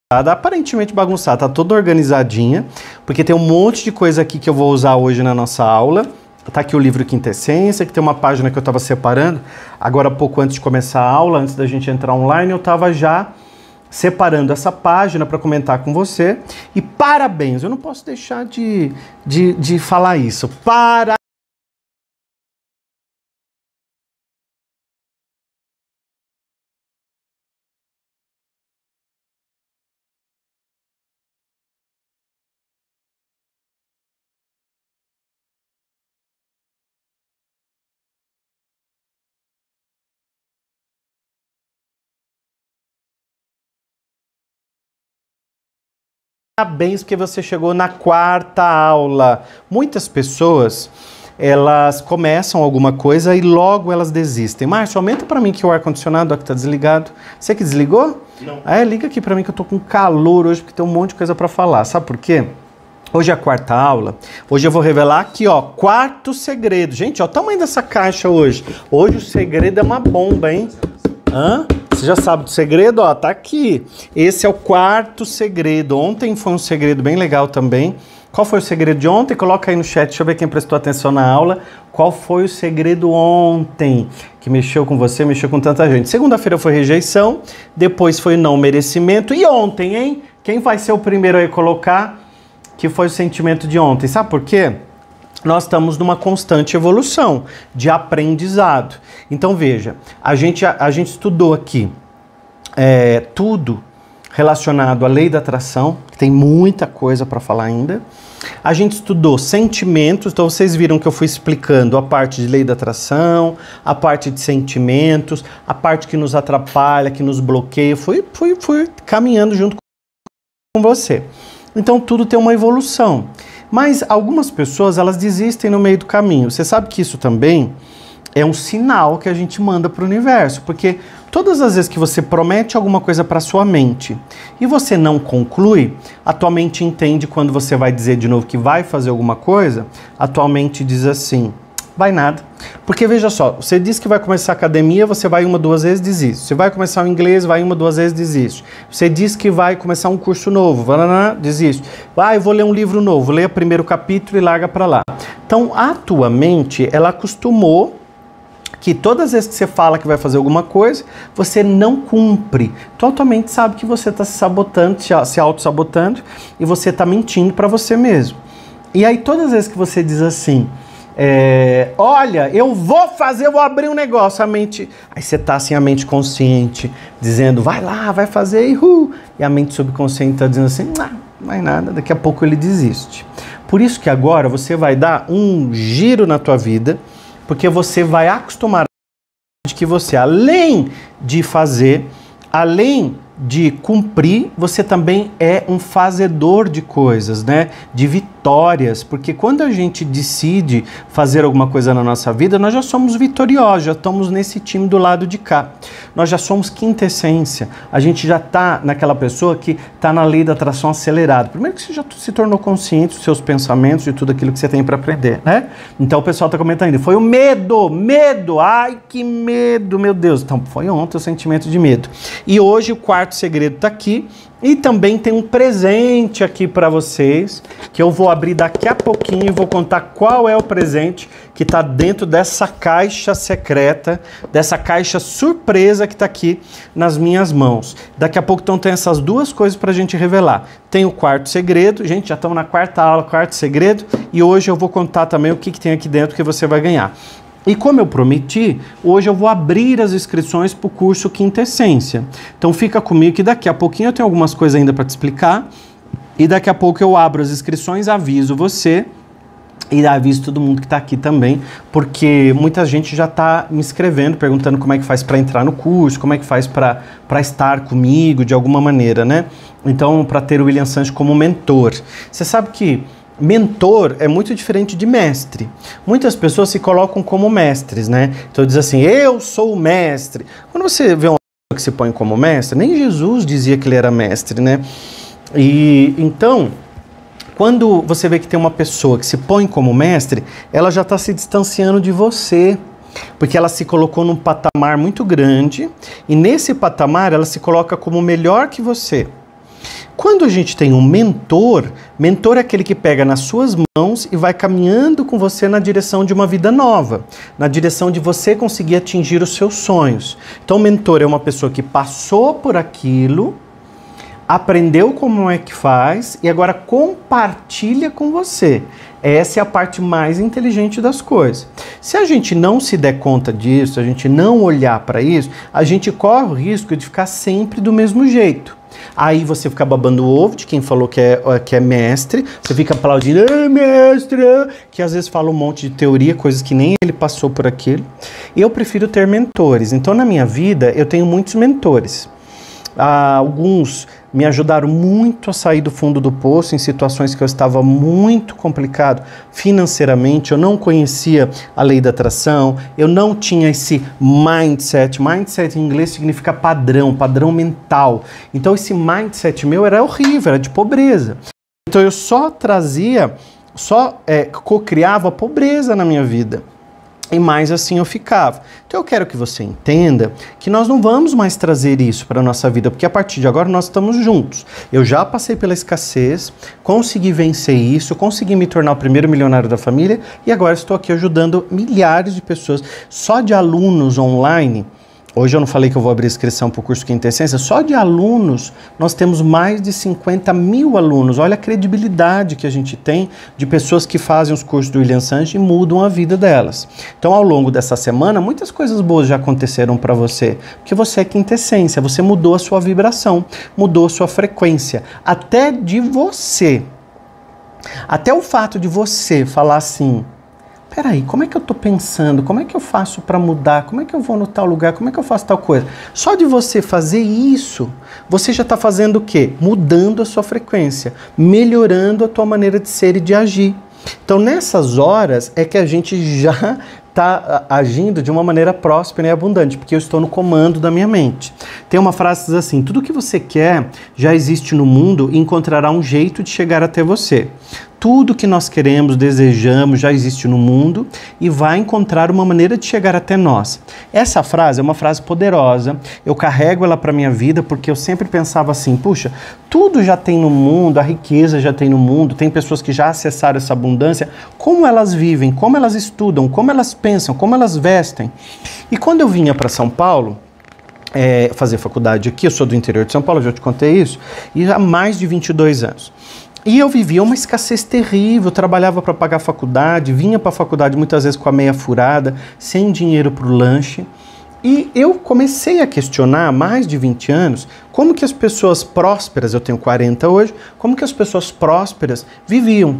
aparentemente bagunçada, tá toda organizadinha, porque tem um monte de coisa aqui que eu vou usar hoje na nossa aula. Tá aqui o livro Quintessência, que tem uma página que eu estava separando. Agora, pouco antes de começar a aula, antes da gente entrar online, eu estava já separando essa página para comentar com você. E parabéns, eu não posso deixar de falar isso. Parabéns porque você chegou na 4ª aula. Muitas pessoas, elas começam alguma coisa e logo elas desistem. Márcio, aumenta para mim que o ar-condicionado aqui tá desligado. Você que desligou? Não. Liga aqui para mim que eu tô com calor hoje, porque tem um monte de coisa para falar. Sabe por quê? Hoje é a 4ª aula. Hoje eu vou revelar aqui, ó, 4º segredo. Gente, ó, o tamanho dessa caixa hoje. Hoje o segredo é uma bomba, hein? Você já sabe do segredo? Ó, tá aqui. Esse é o 4º segredo. Ontem foi um segredo bem legal também. Qual foi o segredo de ontem? Coloca aí no chat, deixa eu ver quem prestou atenção na aula. Qual foi o segredo ontem que mexeu com você, mexeu com tanta gente? Segunda-feira foi rejeição, depois foi não merecimento. E ontem, hein? Quem vai ser o primeiro aí a colocar que foi o sentimento de ontem? Sabe por quê? Nós estamos numa constante evolução de aprendizado. Então veja, a gente estudou aqui tudo relacionado à lei da atração, que tem muita coisa para falar ainda. A gente estudou sentimentos, então vocês viram que eu fui explicando a parte de lei da atração, a parte de sentimentos, a parte que nos atrapalha, que nos bloqueia. Fui caminhando junto com você. Então tudo tem uma evolução. Mas algumas pessoas, elas desistem no meio do caminho. Você sabe que isso também é um sinal que a gente manda para o universo, porque todas as vezes que você promete alguma coisa para sua mente e você não conclui, a tua mente entende quando você vai dizer de novo que vai fazer alguma coisa, a tua mente diz assim, vai nada. Porque veja só, você diz que vai começar a academia, você vai 1, 2 vezes, desiste. Você vai começar o inglês, vai 1, 2 vezes, desiste. Você diz que vai começar um curso novo, desiste. Eu vou ler um livro novo, leia o primeiro capítulo e larga para lá. Então, a tua mente, ela acostumou que todas as vezes que você fala que vai fazer alguma coisa, você não cumpre. Então, a tua mente sabe que você está se sabotando, se auto-sabotando, e você está mentindo para você mesmo. E aí, todas as vezes que você diz assim, olha, eu vou abrir um negócio, a mente, aí você tá assim, a mente consciente, dizendo, vai lá, vai fazer, e a mente subconsciente tá dizendo assim, não vai nada, daqui a pouco ele desiste. Por isso que agora você vai dar um giro na tua vida, porque você vai acostumar de que você, além de fazer, além de cumprir, você também é um fazedor de coisas, né? De vitórias, porque quando a gente decide fazer alguma coisa na nossa vida, nós já somos vitoriosos, já estamos nesse time do lado de cá. Nós já somos quintessência. A gente já está naquela pessoa que está na lei da atração acelerada. Primeiro que você já se tornou consciente dos seus pensamentos e tudo aquilo que você tem para aprender, né? Então o pessoal está comentando ainda, foi o medo, ai que medo, meu Deus. Então foi ontem o sentimento de medo. E hoje o 4º segredo está aqui e também tem um presente aqui para vocês que eu vou abrir daqui a pouquinho e vou contar qual é o presente que está dentro dessa caixa secreta, dessa caixa surpresa que está aqui nas minhas mãos. Daqui a pouco então tem essas duas coisas para a gente revelar. Tem o 4º segredo, gente, já estamos na 4ª aula, 4º segredo, e hoje eu vou contar também o que tem aqui dentro que você vai ganhar. E como eu prometi, hoje eu vou abrir as inscrições para o curso Quintessência. Então fica comigo que daqui a pouquinho eu tenho algumas coisas ainda para te explicar. E daqui a pouco eu abro as inscrições, aviso você e aviso todo mundo que está aqui também, porque muita gente já está me escrevendo, perguntando como é que faz para entrar no curso, como é que faz para estar comigo de alguma maneira, né? Então, para ter o William Sanches como mentor. Você sabe que mentor é muito diferente de mestre. Muitas pessoas se colocam como mestres, né? Então diz assim, eu sou o mestre. Quando você vê uma pessoa que se põe como mestre, nem Jesus dizia que ele era mestre, né? E então, quando você vê que tem uma pessoa que se põe como mestre, ela já está se distanciando de você. Porque ela se colocou num patamar muito grande e nesse patamar ela se coloca como melhor que você. Quando a gente tem um mentor é aquele que pega nas suas mãos e vai caminhando com você na direção de uma vida nova, na direção de você conseguir atingir os seus sonhos. Então, o mentor é uma pessoa que passou por aquilo, aprendeu como é que faz e agora compartilha com você. Essa é a parte mais inteligente das coisas. Se a gente não se der conta disso, se a gente não olhar para isso, a gente corre o risco de ficar sempre do mesmo jeito. Aí você fica babando o ovo de quem falou que é mestre, você fica aplaudindo, mestre, que às vezes fala um monte de teoria, coisas que nem ele passou por aquilo. Eu prefiro ter mentores. Então, na minha vida, eu tenho muitos mentores. Alguns me ajudaram muito a sair do fundo do poço em situações que eu estava muito complicado financeiramente, eu não conhecia a lei da atração, eu não tinha esse mindset. Mindset em inglês significa padrão, padrão mental. Então esse mindset meu era horrível, era de pobreza. Então eu só co-criava pobreza na minha vida. E mais assim eu ficava. Então eu quero que você entenda que nós não vamos mais trazer isso para a nossa vida, porque a partir de agora nós estamos juntos. Eu já passei pela escassez, consegui vencer isso, consegui me tornar o primeiro milionário da família e agora estou aqui ajudando milhares de pessoas. Só de alunos online, hoje eu não falei que eu vou abrir inscrição para o curso Quintessência, só de alunos nós temos mais de 50 mil alunos. Olha a credibilidade que a gente tem de pessoas que fazem os cursos do William Sanches e mudam a vida delas. Então ao longo dessa semana, muitas coisas boas já aconteceram para você, porque você é Quintessência, você mudou a sua vibração, mudou a sua frequência, até de você. Até o fato de você falar assim, peraí, como é que eu tô pensando? Como é que eu faço para mudar? Como é que eu vou no tal lugar? Como é que eu faço tal coisa? Só de você fazer isso, você já está fazendo o quê? Mudando a sua frequência, melhorando a tua maneira de ser e de agir. Então, nessas horas é que a gente já está agindo de uma maneira próspera e abundante, porque eu estou no comando da minha mente. Tem uma frase que diz assim, tudo que você quer já existe no mundo e encontrará um jeito de chegar até você. Tudo que nós queremos, desejamos, já existe no mundo e vai encontrar uma maneira de chegar até nós. Essa frase é uma frase poderosa, eu carrego ela para a minha vida porque eu sempre pensava assim, puxa, tudo já tem no mundo, a riqueza já tem no mundo, tem pessoas que já acessaram essa abundância, como elas vivem, como elas estudam, como elas pensam, como elas vestem. E quando eu vinha para São Paulo, fazer faculdade aqui, eu sou do interior de São Paulo, já te contei isso, e há mais de 22 anos. E eu vivia uma escassez terrível, trabalhava para pagar a faculdade, vinha para a faculdade muitas vezes com a meia furada, sem dinheiro para o lanche. E eu comecei a questionar há mais de 20 anos como que as pessoas prósperas, eu tenho 40 hoje, como que as pessoas prósperas viviam.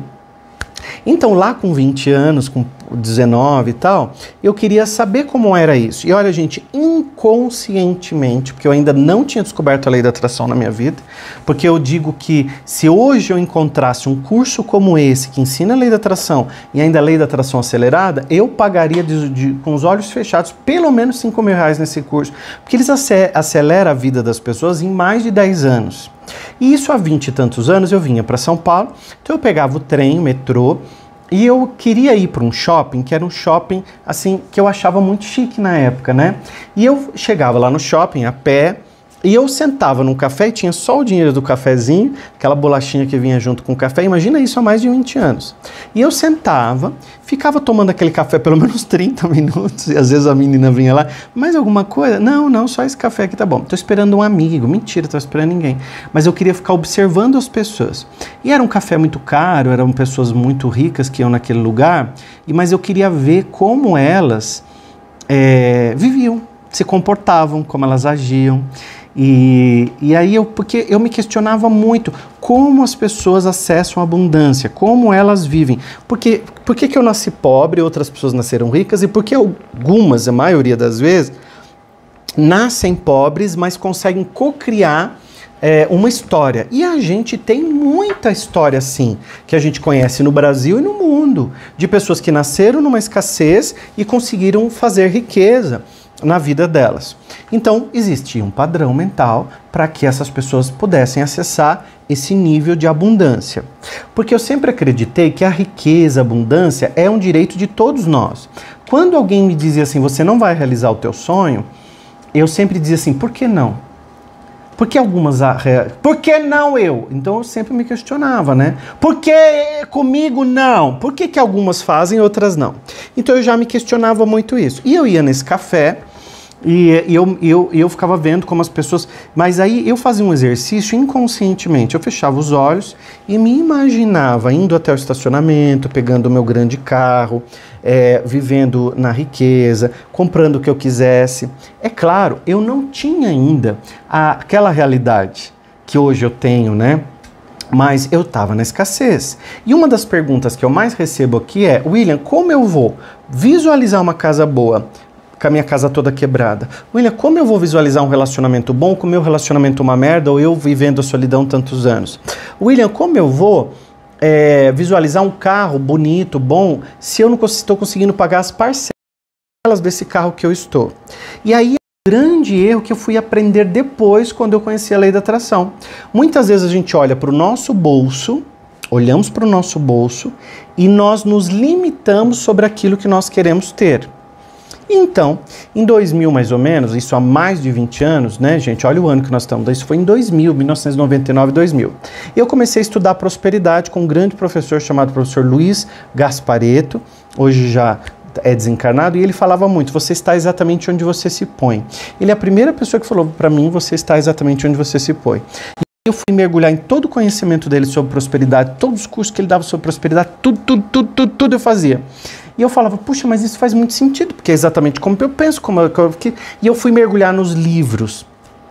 Então lá com 20 anos, com 19 e tal, eu queria saber como era isso. E olha, gente, inconscientemente, porque eu ainda não tinha descoberto a lei da atração na minha vida, porque eu digo que se hoje eu encontrasse um curso como esse, que ensina a lei da atração e ainda a lei da atração acelerada, eu pagaria com os olhos fechados pelo menos R$5.000 nesse curso, porque eles aceleram a vida das pessoas em mais de 10 anos. E isso há 20 e tantos anos eu vinha para São Paulo, então eu pegava o trem, o metrô, e eu queria ir para um shopping, que era um shopping assim que eu achava muito chique na época, né? E eu chegava lá no shopping a pé, e eu sentava num café e tinha só o dinheiro do cafezinho, aquela bolachinha que vinha junto com o café, imagina isso há mais de 20 anos. E eu sentava, ficava tomando aquele café pelo menos 30 minutos, e às vezes a menina vinha lá, mais alguma coisa? Não, só esse café aqui tá bom. Tô esperando um amigo, mentira, tô esperando ninguém. Mas eu queria ficar observando as pessoas. E era um café muito caro, eram pessoas muito ricas que iam naquele lugar, mas eu queria ver como elas viviam, se comportavam, como elas agiam. E aí porque eu me questionava muito como as pessoas acessam a abundância, como elas vivem. Por que eu nasci pobre e outras pessoas nasceram ricas e por que algumas, a maioria das vezes, nascem pobres, mas conseguem co-criar uma história. E a gente tem muita história assim, que a gente conhece no Brasil e no mundo, de pessoas que nasceram numa escassez e conseguiram fazer riqueza na vida delas. Então, existia um padrão mental para que essas pessoas pudessem acessar esse nível de abundância. Porque eu sempre acreditei que a riqueza, a abundância é um direito de todos nós. Quando alguém me dizia assim, você não vai realizar o teu sonho, eu sempre dizia assim, por que não? Por que algumas... Por que não eu? Então eu sempre me questionava, né? Por que comigo não? Por que que algumas fazem e outras não? Então eu já me questionava muito isso. E eu ia nesse café e eu ficava vendo como as pessoas... Mas aí eu fazia um exercício inconscientemente. Eu fechava os olhos e me imaginava indo até o estacionamento, pegando o meu grande carro, vivendo na riqueza, comprando o que eu quisesse. É claro, eu não tinha ainda aquela realidade que hoje eu tenho, né? Mas eu estava na escassez. E uma das perguntas que eu mais recebo aqui é: William, como eu vou visualizar uma casa boa com a minha casa toda quebrada? William, como eu vou visualizar um relacionamento bom com o meu relacionamento uma merda ou eu vivendo a solidão tantos anos? William, como eu vou visualizar um carro bonito, bom, se eu não estou conseguindo pagar as parcelas desse carro que eu estou? E aí é um grande erro que eu fui aprender depois, quando eu conheci a lei da atração. Muitas vezes a gente olha para o nosso bolso, olhamos para o nosso bolso e nós nos limitamos sobre aquilo que nós queremos ter. Então, em 2000 mais ou menos, isso há mais de 20 anos, né, gente? Olha o ano que nós estamos, isso foi em 2000, 1999, 2000. Eu comecei a estudar prosperidade com um grande professor chamado professor Luiz Gasparetto, hoje já é desencarnado, e ele falava muito: você está exatamente onde você se põe. Ele é a primeira pessoa que falou para mim: você está exatamente onde você se põe. Eu fui mergulhar em todo o conhecimento dele sobre prosperidade, todos os cursos que ele dava sobre prosperidade, tudo eu fazia. E eu falava: puxa, mas isso faz muito sentido, porque é exatamente como eu penso. E eu fui mergulhar nos livros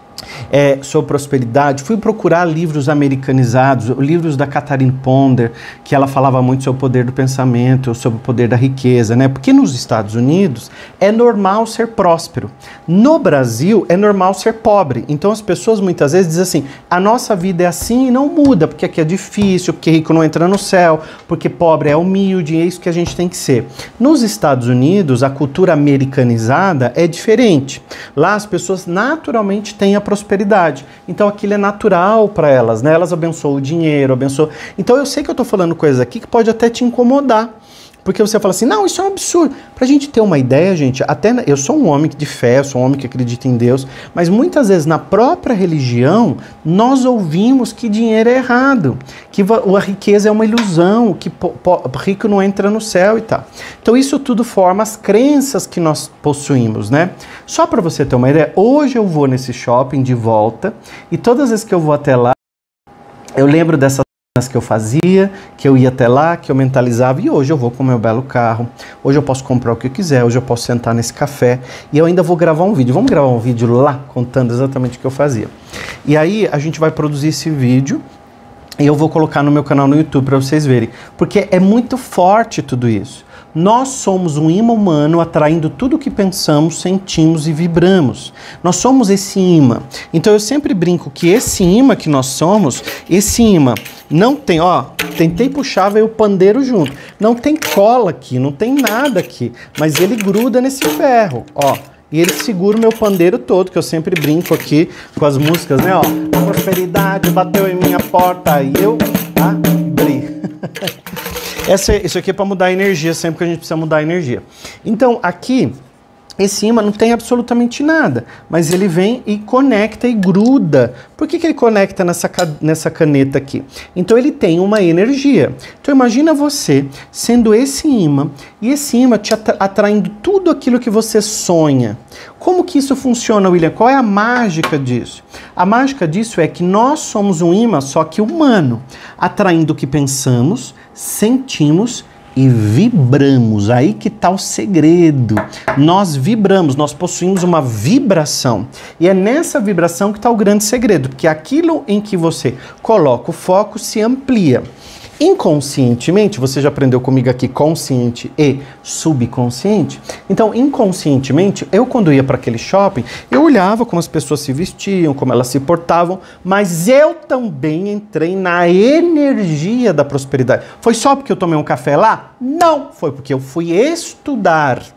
sobre prosperidade, fui procurar livros americanizados, livros da Catherine Ponder, que ela falava muito sobre o poder do pensamento, sobre o poder da riqueza, né? Porque nos Estados Unidos é normal ser próspero. No Brasil é normal ser pobre. Então as pessoas muitas vezes dizem assim: a nossa vida é assim e não muda, porque aqui é difícil, porque rico não entra no céu, porque pobre é humilde, é isso que a gente tem que ser. Nos Estados Unidos, a cultura americanizada é diferente. Lá as pessoas naturalmente têm a prosperidade. Então aquilo é natural para elas, né? Elas abençoam o dinheiro, abençoam... Então eu sei que eu estou falando coisas aqui que pode até te incomodar. Porque você fala assim: não, isso é um absurdo. Pra gente ter uma ideia, gente, até eu sou um homem de fé, eu sou um homem que acredita em Deus, mas muitas vezes na própria religião nós ouvimos que dinheiro é errado, que a riqueza é uma ilusão, que rico não entra no céu e tal. Então isso tudo forma as crenças que nós possuímos, né? Só para você ter uma ideia, hoje eu vou nesse shopping de volta e todas as vezes que eu vou até lá, eu lembro dessas que eu fazia, que eu ia até lá, que eu mentalizava, e hoje eu vou com o meu belo carro, hoje eu posso comprar o que eu quiser, hoje eu posso sentar nesse café, e eu ainda vou gravar um vídeo. Vamos gravar um vídeo lá, contando exatamente o que eu fazia. E aí a gente vai produzir esse vídeo, e eu vou colocar no meu canal no YouTube para vocês verem, porque é muito forte tudo isso. Nós somos um imã humano atraindo tudo o que pensamos, sentimos e vibramos. Nós somos esse imã. Então eu sempre brinco que esse imã que nós somos, esse imã não tem, ó, tentei puxar, veio o pandeiro junto. Não tem cola aqui, não tem nada aqui, mas ele gruda nesse ferro, ó. E ele segura o meu pandeiro todo, que eu sempre brinco aqui com as músicas, né, ó. A prosperidade bateu em minha porta e eu abri. Isso aqui é para mudar a energia, sempre que a gente precisa mudar a energia. Então, aqui, esse imã não tem absolutamente nada, mas ele vem e conecta e gruda. Por que ele conecta nessa caneta aqui? Então, ele tem uma energia. Então, imagina você sendo esse imã, e esse imã te atraindo tudo aquilo que você sonha. Como que isso funciona, William? Qual é a mágica disso? A mágica disso é que nós somos um imã, só que humano, atraindo o que pensamos, sentimos e vibramos. Aí que está o segredo. Nós vibramos, nós possuímos uma vibração. E é nessa vibração que está o grande segredo, porque aquilo em que você coloca o foco se amplia. Inconscientemente, você já aprendeu comigo aqui consciente e subconsciente? Então, inconscientemente, eu quando ia para aquele shopping, eu olhava como as pessoas se vestiam, como elas se portavam, mas eu também entrei na energia da prosperidade. Foi só porque eu tomei um café lá? Não, foi porque eu fui estudar,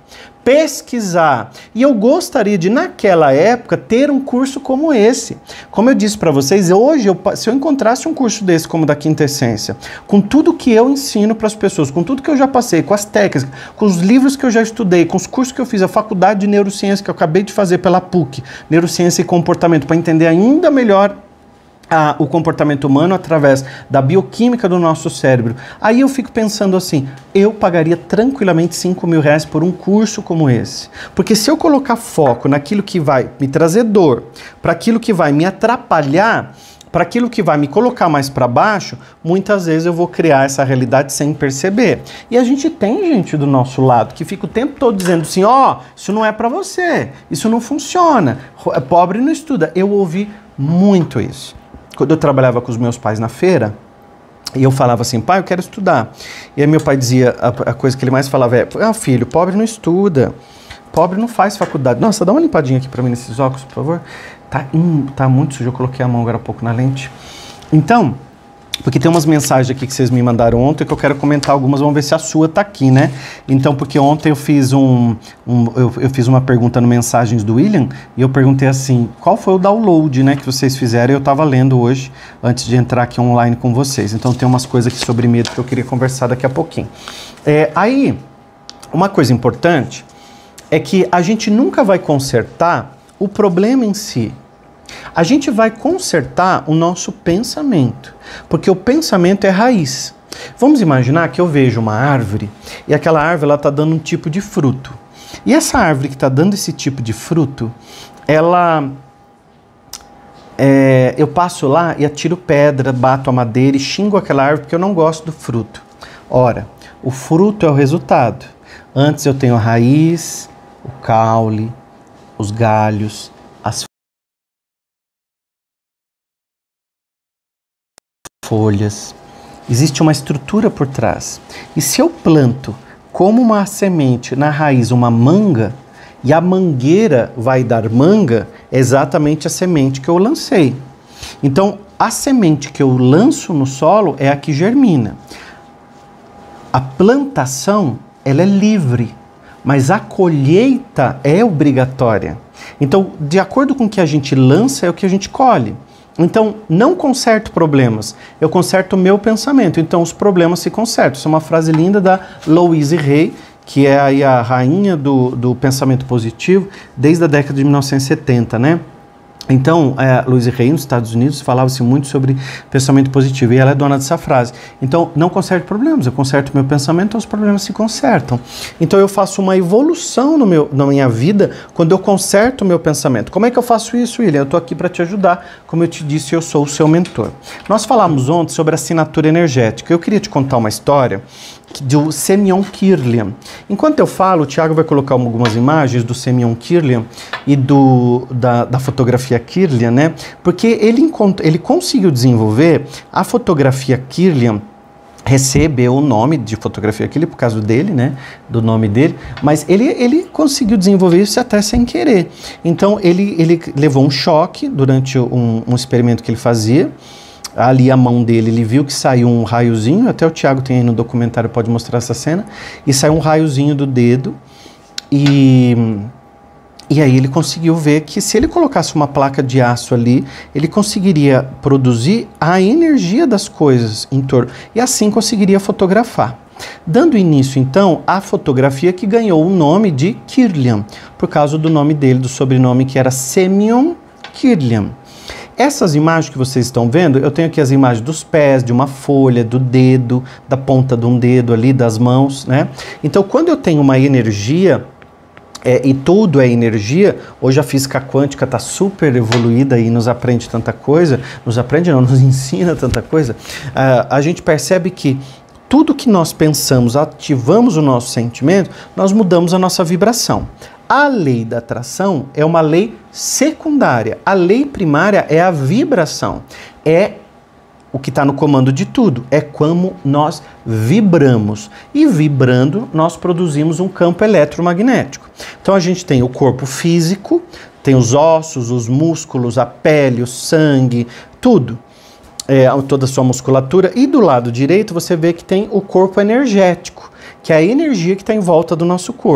pesquisar. E eu gostaria de, naquela época, ter um curso como esse. Como eu disse para vocês, hoje, se eu encontrasse um curso desse como da Quinta Essência, com tudo que eu ensino para as pessoas, com tudo que eu já passei, com as técnicas, com os livros que eu já estudei, com os cursos que eu fiz, a faculdade de neurociência que eu acabei de fazer pela PUC, neurociência e comportamento, para entender ainda melhor o comportamento humano através da bioquímica do nosso cérebro. Aí eu fico pensando assim, eu pagaria tranquilamente R$5.000 por um curso como esse. Porque se eu colocar foco naquilo que vai me trazer dor, para aquilo que vai me atrapalhar, para aquilo que vai me colocar mais para baixo, muitas vezes eu vou criar essa realidade sem perceber. E a gente tem gente do nosso lado que fica o tempo todo dizendo assim, isso não é para você, isso não funciona, pobre não estuda. Eu ouvi muito isso. Quando eu trabalhava com os meus pais na feira, e eu falava assim, pai, eu quero estudar. E aí meu pai dizia, a coisa que ele mais falava é, filho, pobre não estuda, pobre não faz faculdade. Nossa, dá uma limpadinha aqui pra mim nesses óculos, por favor. Tá muito sujo, eu coloquei a mão agora há pouco na lente. Então, porque tem umas mensagens aqui que vocês me mandaram ontem que eu quero comentar algumas, vamos ver se a sua tá aqui, né? Então, porque ontem eu fiz eu fiz uma pergunta no Mensagens do William e eu perguntei assim, qual foi o download, né, que vocês fizeram? E eu tava lendo hoje, antes de entrar aqui online com vocês. Então tem umas coisas aqui sobre medo que eu queria conversar daqui a pouquinho. Aí, uma coisa importante é que a gente nunca vai consertar o problema em si. A gente vai consertar o nosso pensamento, porque o pensamento é raiz. Vamos imaginar que eu vejo uma árvore e aquela árvore está dando um tipo de fruto. E essa árvore que está dando esse tipo de fruto, eu passo lá e atiro pedra, bato a madeira e xingo aquela árvore porque eu não gosto do fruto. Ora, o fruto é o resultado. Antes eu tenho a raiz, o caule, os galhos, as folhas. Existe uma estrutura por trás. E se eu planto como uma semente na raiz uma manga, e a mangueira vai dar manga, é exatamente a semente que eu lancei. Então, a semente que eu lanço no solo é a que germina. A plantação, ela é livre, mas a colheita é obrigatória. Então, de acordo com o que a gente lança, é o que a gente colhe. Então, não conserto problemas, eu conserto o meu pensamento. Então, os problemas se consertam. Isso é uma frase linda da Louise Hay, que é aí a rainha do pensamento positivo desde a década de 1970, né? Então, Louise Hay, nos Estados Unidos, falava-se muito sobre pensamento positivo, e ela é dona dessa frase. Então, não conserto problemas, eu conserto o meu pensamento, então os problemas se consertam. Então, eu faço uma evolução na minha vida quando eu conserto o meu pensamento. Como é que eu faço isso, William? Eu estou aqui para te ajudar. Como eu te disse, eu sou o seu mentor. Nós falamos ontem sobre assinatura energética. Eu queria te contar uma história do Semyon Kirlian. Enquanto eu falo, o Thiago vai colocar algumas imagens do Semyon Kirlian e da fotografia Kirlian, né? Porque ele conseguiu desenvolver a fotografia Kirlian, recebeu o nome de fotografia Kirlian por causa dele, né? Do nome dele, mas ele conseguiu desenvolver isso até sem querer. Então ele levou um choque durante um experimento que ele fazia. Ali a mão dele, ele viu que saiu um raiozinho, até o Thiago tem aí no documentário, pode mostrar essa cena, e saiu um raiozinho do dedo, e aí ele conseguiu ver que se ele colocasse uma placa de aço ali, ele conseguiria produzir a energia das coisas em torno, e assim conseguiria fotografar. Dando início, então, à fotografia que ganhou o nome de Kirlian, por causa do nome dele, do sobrenome que era Semyon Kirlian. Essas imagens que vocês estão vendo, eu tenho aqui as imagens dos pés, de uma folha, do dedo, da ponta de um dedo ali, das mãos, né? Então, quando eu tenho uma energia, e tudo é energia, hoje a física quântica está super evoluída e nos aprende tanta coisa, nos ensina tanta coisa, a gente percebe que tudo que nós pensamos, ativamos o nosso sentimento, nós mudamos a nossa vibração. A lei da atração é uma lei secundária. A lei primária é a vibração. É o que está no comando de tudo. É como nós vibramos. E vibrando, nós produzimos um campo eletromagnético. Então a gente tem o corpo físico, tem os ossos, os músculos, a pele, o sangue, tudo. Toda a sua musculatura. E do lado direito você vê que tem o corpo energético, que é a energia que está em volta do nosso corpo.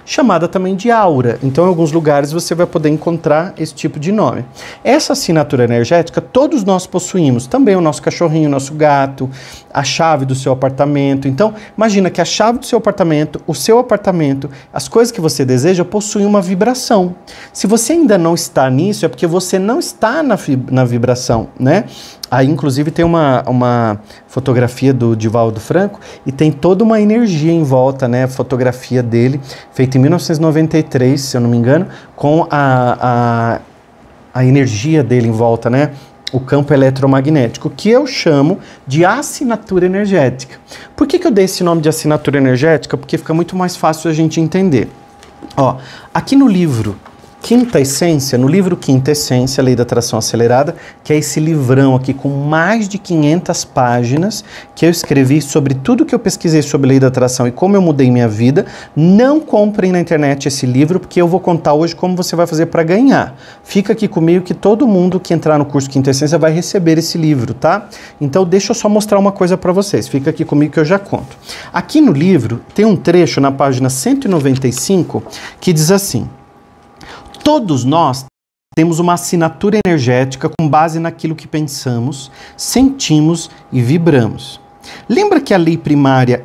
chamada também de aura. Então, em alguns lugares você vai poder encontrar esse tipo de nome. Essa assinatura energética todos nós possuímos, também o nosso cachorrinho, o nosso gato, a chave do seu apartamento. Então, imagina que a chave do seu apartamento, o seu apartamento, as coisas que você deseja possuem uma vibração. Se você ainda não está nisso, é porque você não está na vibração, né? Aí, inclusive, tem uma fotografia do Divaldo Franco e tem toda uma energia em volta, né? A fotografia dele, feita em 1993, se eu não me engano, com a energia dele em volta, né? O campo eletromagnético, que eu chamo de assinatura energética. Por que eu dei esse nome de assinatura energética? Porque fica muito mais fácil a gente entender. Ó, aqui no livro Quinta Essência, no livro Quinta Essência, Lei da Atração Acelerada, que é esse livrão aqui com mais de 500 páginas, que eu escrevi sobre tudo que eu pesquisei sobre Lei da Atração e como eu mudei minha vida. Não comprem na internet esse livro, porque eu vou contar hoje como você vai fazer para ganhar. Fica aqui comigo que todo mundo que entrar no curso Quinta Essência vai receber esse livro, tá? Então deixa eu só mostrar uma coisa para vocês. Fica aqui comigo que eu já conto. Aqui no livro tem um trecho na página 195 que diz assim: todos nós temos uma assinatura energética com base naquilo que pensamos, sentimos e vibramos. Lembra que a lei primária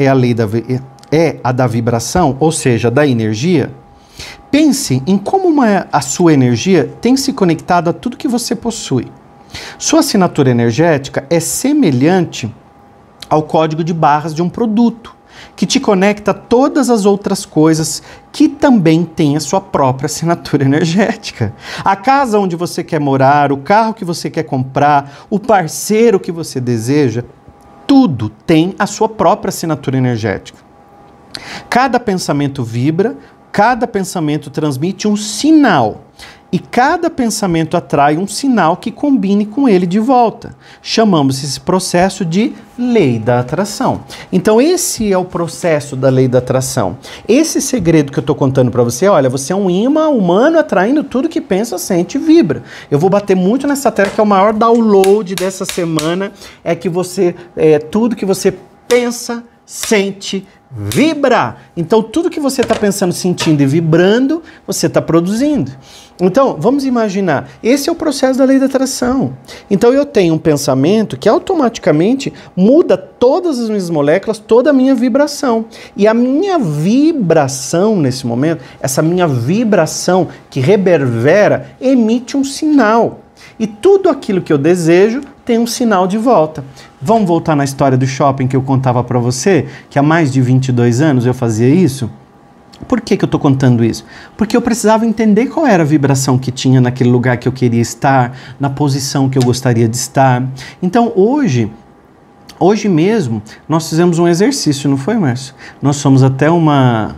é a da vibração, ou seja, da energia? Pense em como a sua energia tem se conectado a tudo que você possui. Sua assinatura energética é semelhante ao código de barras de um produto, que te conecta a todas as outras coisas que também têm a sua própria assinatura energética. A casa onde você quer morar, o carro que você quer comprar, o parceiro que você deseja, tudo tem a sua própria assinatura energética. Cada pensamento vibra, cada pensamento transmite um sinal. E cada pensamento atrai um sinal que combine com ele de volta. Chamamos esse processo de lei da atração. Então esse é o processo da lei da atração. Esse segredo que eu estou contando para você, olha, você é um imã humano atraindo tudo que pensa, sente e vibra. Eu vou bater muito nessa tecla, que é o maior download dessa semana, é que tudo que você pensa, sente, vibra. Então tudo que você está pensando, sentindo e vibrando, você está produzindo. Então vamos imaginar, esse é o processo da lei da atração. Então eu tenho um pensamento que automaticamente muda todas as minhas moléculas, toda a minha vibração. E a minha vibração nesse momento, essa minha vibração que reverbera, emite um sinal. E tudo aquilo que eu desejo tem um sinal de volta. Vamos voltar na história do shopping que eu contava para você, que há mais de 22 anos eu fazia isso? Por que eu estou contando isso? Porque eu precisava entender qual era a vibração que tinha naquele lugar que eu queria estar, na posição que eu gostaria de estar. Então hoje mesmo, nós fizemos um exercício, não foi, Márcio? Nós fomos até uma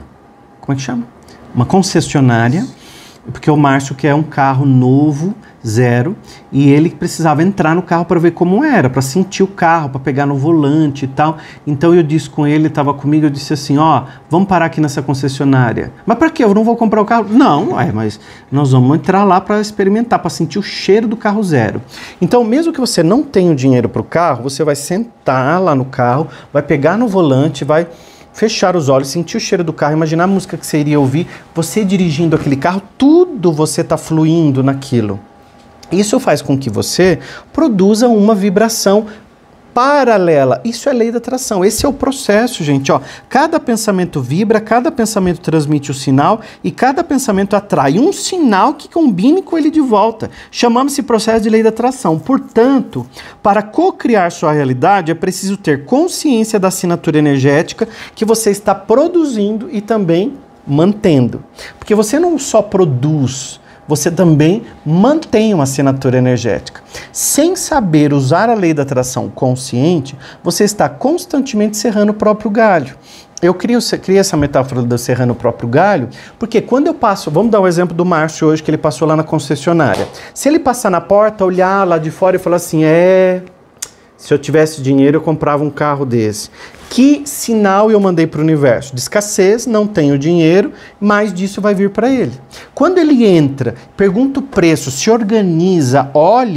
concessionária, porque o Márcio quer um carro novo, zero, e ele precisava entrar no carro para ver como era, para sentir o carro, para pegar no volante e tal. Então eu disse com ele, estava comigo, eu disse assim, ó, vamos parar aqui nessa concessionária. Mas para quê? Eu não vou comprar o carro? Não, mas nós vamos entrar lá para experimentar, para sentir o cheiro do carro zero. Então mesmo que você não tenha o dinheiro para o carro, você vai sentar lá no carro, vai pegar no volante, vai fechar os olhos, sentir o cheiro do carro, imaginar a música que você iria ouvir, você dirigindo aquele carro, tudo você está fluindo naquilo. Isso faz com que você produza uma vibração paralela. Isso é lei da atração. Esse é o processo, gente. Ó, cada pensamento vibra, cada pensamento transmite o sinal e cada pensamento atrai um sinal que combine com ele de volta. Chamamos esse processo de lei da atração. Portanto, para co-criar sua realidade, é preciso ter consciência da assinatura energética que você está produzindo e também mantendo. Porque você não só produz, você também mantém uma assinatura energética. Sem saber usar a lei da atração consciente, você está constantemente serrando o próprio galho. Eu criei essa metáfora do serrando o próprio galho, porque quando eu passo, vamos dar o exemplo do Márcio hoje, que ele passou lá na concessionária. Se ele passar na porta, olhar lá de fora e falar assim, se eu tivesse dinheiro eu comprava um carro desse. Que sinal eu mandei para o universo? De escassez, não tenho dinheiro, mais disso vai vir para ele. Quando ele entra, pergunta o preço, se organiza, olha,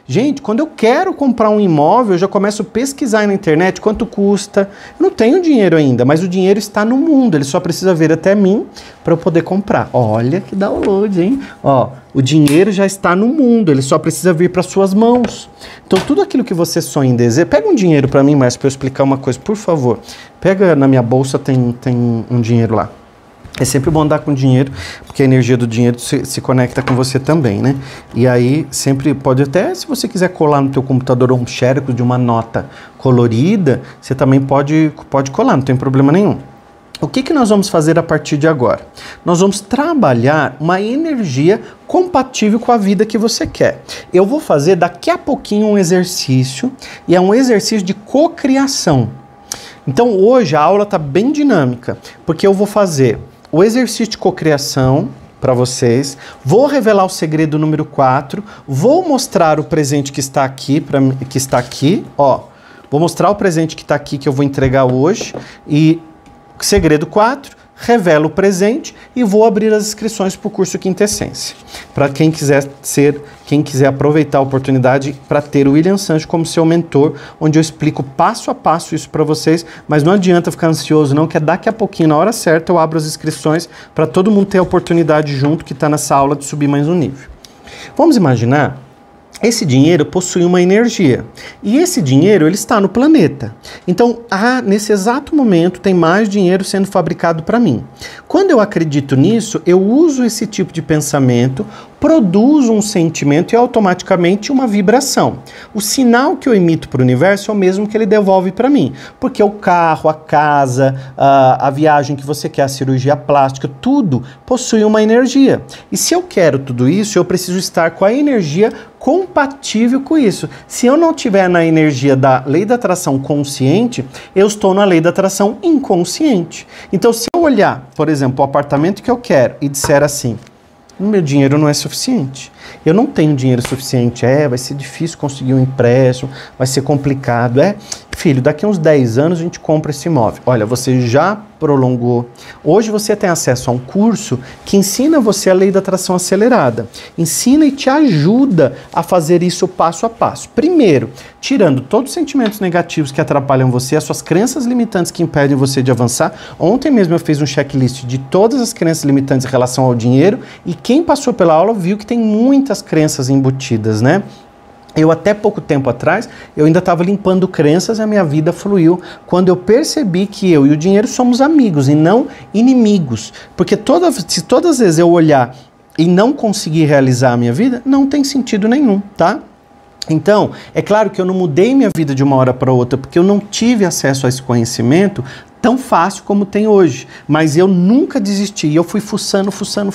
Gente, quando eu quero comprar um imóvel, eu já começo a pesquisar na internet quanto custa. Eu não tenho dinheiro ainda, mas o dinheiro está no mundo, ele só precisa vir até mim para eu poder comprar. Olha que download, hein? Ó, o dinheiro já está no mundo, ele só precisa vir para suas mãos. Então, tudo aquilo que você sonha em desejo... Pega um dinheiro para mim, Márcio, para eu explicar uma coisa, por favor. Pega na minha bolsa, tem um dinheiro lá. É sempre bom andar com dinheiro, porque a energia do dinheiro se conecta com você também, né? E aí, sempre pode até, se você quiser colar no teu computador um xerox de uma nota colorida, você também pode colar, não tem problema nenhum. O que nós vamos fazer a partir de agora? Nós vamos trabalhar uma energia compatível com a vida que você quer. Eu vou fazer daqui a pouquinho um exercício, e é um exercício de cocriação. Então, hoje a aula está bem dinâmica, porque eu vou fazer o exercício de cocriação para vocês, vou revelar o segredo número 4, vou mostrar o presente que está aqui, ó, vou mostrar o presente que está aqui que eu vou entregar hoje, e segredo 4, revelo o presente e vou abrir as inscrições para o curso Quintessência. Para quem quiser aproveitar a oportunidade para ter o William Sancho como seu mentor, onde eu explico passo a passo isso para vocês, mas não adianta ficar ansioso não, que é daqui a pouquinho, na hora certa, eu abro as inscrições para todo mundo ter a oportunidade junto que está nessa aula de subir mais um nível. Vamos imaginar, esse dinheiro possui uma energia, e esse dinheiro ele está no planeta. Então, nesse exato momento, tem mais dinheiro sendo fabricado para mim. Quando eu acredito nisso, eu uso esse tipo de pensamento, produzo um sentimento e automaticamente uma vibração. O sinal que eu emito para o universo é o mesmo que ele devolve para mim, porque o carro, a casa, a viagem que você quer, a cirurgia plástica, tudo possui uma energia. E se eu quero tudo isso, eu preciso estar com a energia compatível com isso. Se eu não tiver na energia da lei da atração consciente, eu estou na lei da atração inconsciente. Então, se eu olhar, por exemplo, o apartamento que eu quero e disser assim: meu dinheiro não é suficiente, eu não tenho dinheiro suficiente, vai ser difícil conseguir um empréstimo, vai ser complicado, filho, daqui a uns 10 anos a gente compra esse imóvel. Olha, você já prolongou. Hoje você tem acesso a um curso que ensina você a lei da atração acelerada. Ensina e te ajuda a fazer isso passo a passo. Primeiro, tirando todos os sentimentos negativos que atrapalham você, as suas crenças limitantes que impedem você de avançar. Ontem mesmo eu fiz um checklist de todas as crenças limitantes em relação ao dinheiro, e quem passou pela aula viu que tem muitas crenças embutidas, né? Eu até pouco tempo atrás, eu ainda estava limpando crenças e a minha vida fluiu quando eu percebi que eu e o dinheiro somos amigos e não inimigos. Porque se todas as vezes eu olhar e não conseguir realizar a minha vida, não tem sentido nenhum, tá? Então, é claro que eu não mudei minha vida de uma hora para outra, porque eu não tive acesso a esse conhecimento tão fácil como tem hoje, mas eu nunca desisti, eu fui fuçando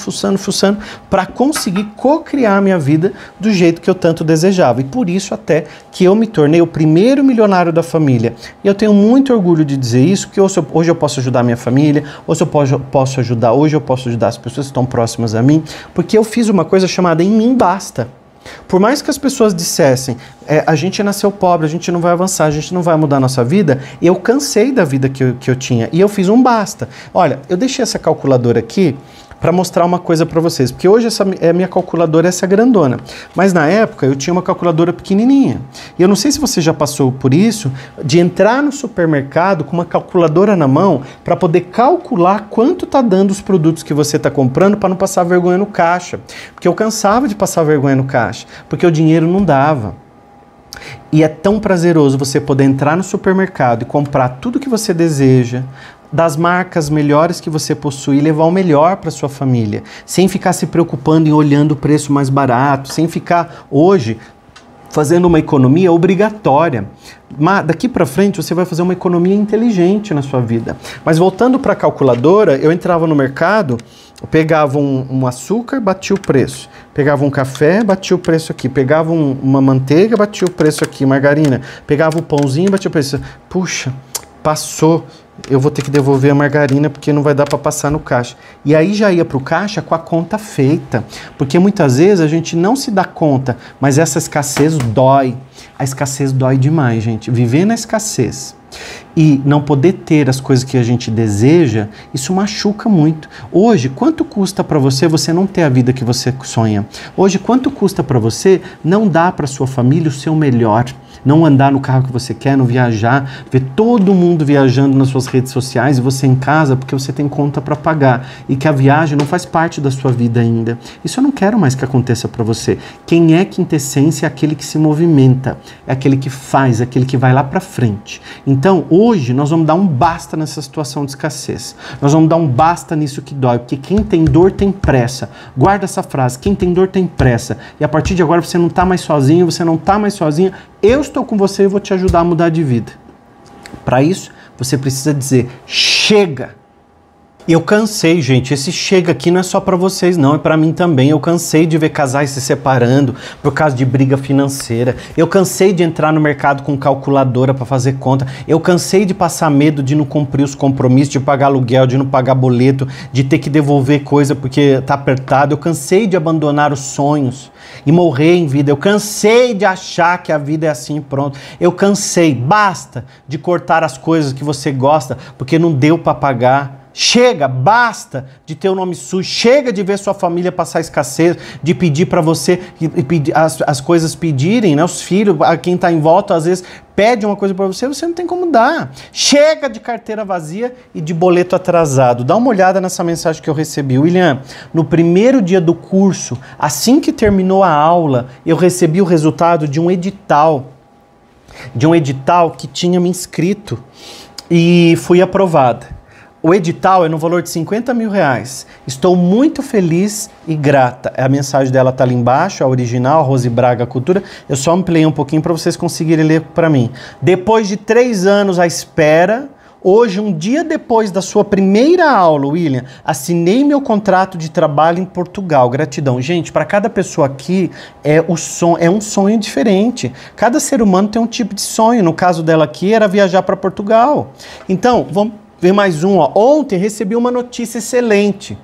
para conseguir co-criar a minha vida do jeito que eu tanto desejava, e por isso até que eu me tornei o primeiro milionário da família. E eu tenho muito orgulho de dizer isso, porque hoje eu posso ajudar a minha família, hoje eu posso ajudar as pessoas que estão próximas a mim, porque eu fiz uma coisa chamada Em Mim Basta. Por mais que as pessoas dissessem, a gente nasceu pobre, a gente não vai avançar, a gente não vai mudar a nossa vida, eu cansei da vida que eu tinha e eu fiz um basta. Olha, eu deixei essa calculadora aqui para mostrar uma coisa para vocês, porque hoje a minha calculadora é essa grandona, mas na época eu tinha uma calculadora pequenininha. E eu não sei se você já passou por isso, de entrar no supermercado com uma calculadora na mão para poder calcular quanto tá dando os produtos que você tá comprando para não passar vergonha no caixa. Porque eu cansava de passar vergonha no caixa, porque o dinheiro não dava. E é tão prazeroso você poder entrar no supermercado e comprar tudo que você deseja, das marcas melhores que você possui, levar o melhor para sua família, sem ficar se preocupando em olhando o preço mais barato, sem ficar hoje fazendo uma economia obrigatória. Mas daqui para frente você vai fazer uma economia inteligente na sua vida. Mas voltando para a calculadora, eu entrava no mercado, eu pegava um açúcar, batia o preço. Pegava um café, batia o preço aqui. Pegava uma manteiga, batia o preço aqui. Margarina. Pegava o pãozinho, batia o preço. Puxa, passou. Eu vou ter que devolver a margarina porque não vai dar para passar no caixa. E aí já ia para o caixa com a conta feita. Porque muitas vezes a gente não se dá conta, mas essa escassez dói. A escassez dói demais, gente. Viver na escassez e não poder ter as coisas que a gente deseja, isso machuca muito. Hoje, quanto custa para você não ter a vida que você sonha? Hoje, quanto custa para você não dar para sua família o seu melhor? Não andar no carro que você quer, não viajar, ver todo mundo viajando nas suas redes sociais e você em casa porque você tem conta para pagar e que a viagem não faz parte da sua vida ainda. Isso eu não quero mais que aconteça para você. Quem é quintessência é aquele que se movimenta, é aquele que faz, é aquele que vai lá para frente. Então, hoje nós vamos dar um basta nessa situação de escassez. Nós vamos dar um basta nisso que dói, porque quem tem dor tem pressa. Guarda essa frase, quem tem dor tem pressa. E a partir de agora você não está mais sozinho, você não está mais sozinha. Eu estou com você e vou te ajudar a mudar de vida. Para isso, você precisa dizer, chega! Eu cansei, gente, esse chega aqui não é só para vocês não, é para mim também. Eu cansei de ver casais se separando por causa de briga financeira. Eu cansei de entrar no mercado com calculadora para fazer conta. Eu cansei de passar medo de não cumprir os compromissos, de pagar aluguel, de não pagar boleto, de ter que devolver coisa porque tá apertado. Eu cansei de abandonar os sonhos e morrer em vida. Eu cansei de achar que a vida é assim, pronto. Eu cansei, basta de cortar as coisas que você gosta porque não deu para pagar. Chega, basta de ter o nome sujo, chega de ver sua família passar escassez, de pedir para você, as coisas pedirem, né? Os filhos, quem está em volta, às vezes pede uma coisa para você não tem como dar. Chega de carteira vazia e de boleto atrasado. Dá uma olhada nessa mensagem que eu recebi. William, no primeiro dia do curso, assim que terminou a aula, eu recebi o resultado de um edital que tinha me inscrito e fui aprovada. O edital é no valor de R$50 mil. Estou muito feliz e grata. A mensagem dela está ali embaixo, a original, Rose Braga Cultura. Eu só ampliei um pouquinho para vocês conseguirem ler para mim. Depois de 3 anos à espera, hoje, um dia depois da sua primeira aula, William, assinei meu contrato de trabalho em Portugal. Gratidão. Gente, para cada pessoa aqui é um sonho diferente. Cada ser humano tem um tipo de sonho. No caso dela aqui, era viajar para Portugal. Então, vamos ver mais um. Ó. Ontem recebi uma notícia excelente.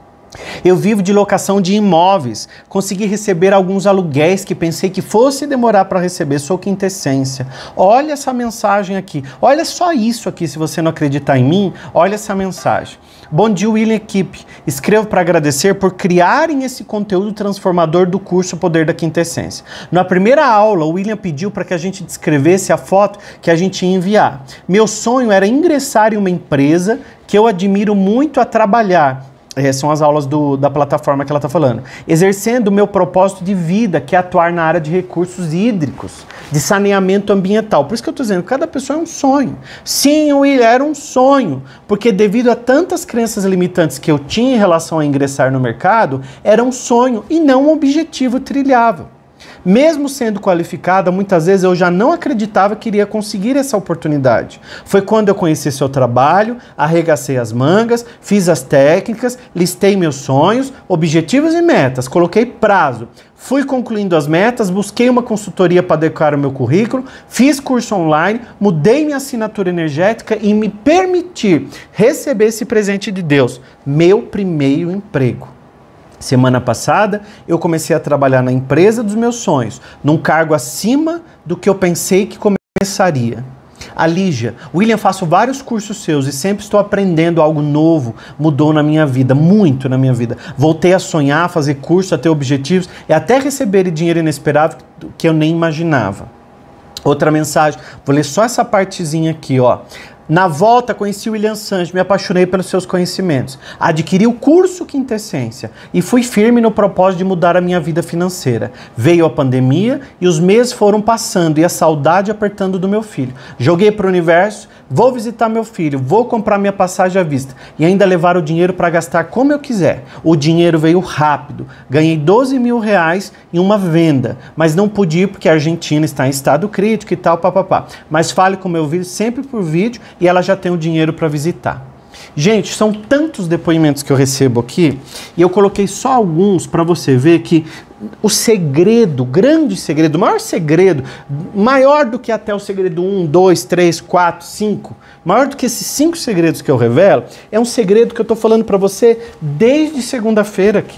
Eu vivo de locação de imóveis. Consegui receber alguns aluguéis que pensei que fosse demorar para receber. Sou quintessência. Olha essa mensagem aqui. Olha só isso aqui. Se você não acreditar em mim, olha essa mensagem. Bom dia, William equipe. Escrevo para agradecer por criarem esse conteúdo transformador do curso Poder da Quintessência. Na primeira aula, o William pediu para que a gente descrevesse a foto que a gente ia enviar. Meu sonho era ingressar em uma empresa que eu admiro muito a trabalhar. São as aulas da plataforma que ela está falando. Exercendo o meu propósito de vida, que é atuar na área de recursos hídricos, de saneamento ambiental. Por isso que eu estou dizendo, cada pessoa é um sonho. Sim, William, era um sonho, porque devido a tantas crenças limitantes que eu tinha em relação a ingressar no mercado, era um sonho e não um objetivo trilhável. Mesmo sendo qualificada, muitas vezes eu já não acreditava que iria conseguir essa oportunidade. Foi quando eu conheci seu trabalho, arregacei as mangas, fiz as técnicas, listei meus sonhos, objetivos e metas, coloquei prazo. Fui concluindo as metas, busquei uma consultoria para adequar o meu currículo, fiz curso online, mudei minha assinatura energética e me permiti receber esse presente de Deus, meu primeiro emprego. Semana passada, eu comecei a trabalhar na empresa dos meus sonhos, num cargo acima do que eu pensei que começaria. A Lígia, William, faço vários cursos seus e sempre estou aprendendo algo novo, mudou na minha vida, muito na minha vida. Voltei a sonhar, a fazer curso, a ter objetivos e até receber dinheiro inesperado que eu nem imaginava. Outra mensagem, vou ler só essa partezinha aqui, ó. Na volta, conheci o William Sanches, me apaixonei pelos seus conhecimentos. Adquiri o curso Quintessência e fui firme no propósito de mudar a minha vida financeira. Veio a pandemia e os meses foram passando e a saudade apertando do meu filho. Joguei para o universo, vou visitar meu filho, vou comprar minha passagem à vista e ainda levar o dinheiro para gastar como eu quiser. O dinheiro veio rápido, ganhei R$12 mil em uma venda, mas não pude ir porque a Argentina está em estado crítico e tal, papapá. Mas fale com meu vídeo sempre por vídeo e ela já tem o dinheiro para visitar. Gente, são tantos depoimentos que eu recebo aqui e eu coloquei só alguns para você ver que o segredo, grande segredo, o maior segredo, maior do que até o segredo 1, 2, 3, 4, 5, maior do que esses 5 segredos que eu revelo, é um segredo que eu estou falando para você desde segunda-feira aqui.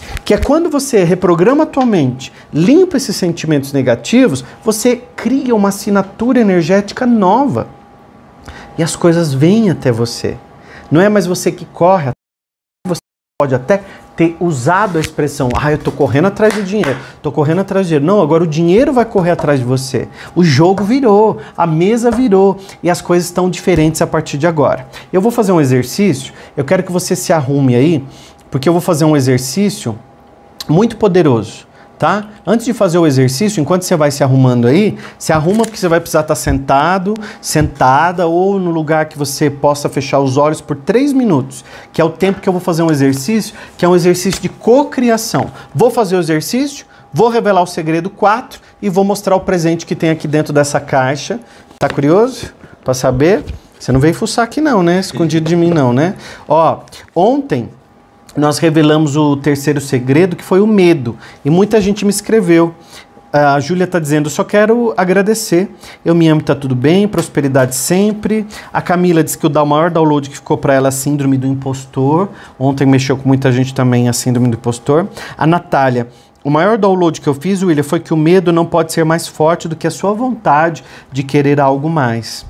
que é quando você reprograma a tua mente, limpa esses sentimentos negativos, você cria uma assinatura energética nova. E as coisas vêm até você. Não é mais você que corre, você pode até ter usado a expressão, eu tô correndo atrás do dinheiro, tô correndo atrás do dinheiro. Não, agora o dinheiro vai correr atrás de você. O jogo virou, a mesa virou e as coisas estão diferentes a partir de agora. Eu vou fazer um exercício, eu quero que você se arrume aí, porque eu vou fazer um exercício muito poderoso, tá? Antes de fazer o exercício, enquanto você vai se arrumando aí, se arruma porque você vai precisar estar sentado, sentada ou no lugar que você possa fechar os olhos por 3 minutos, que é o tempo que eu vou fazer um exercício, que é um exercício de cocriação. Vou fazer o exercício, vou revelar o segredo 4 e vou mostrar o presente que tem aqui dentro dessa caixa. Tá curioso para saber? Você não veio fuçar aqui não, né? Escondido de mim não, né? Ó, ontem nós revelamos o terceiro segredo, que foi o medo. E muita gente me escreveu. A Júlia está dizendo, só quero agradecer. Eu me amo, tá tudo bem, prosperidade sempre. A Camila disse que o maior download que ficou para ela é a síndrome do impostor. Ontem mexeu com muita gente também a síndrome do impostor. A Natália, o maior download que eu fiz, William, foi que o medo não pode ser mais forte do que a sua vontade de querer algo mais.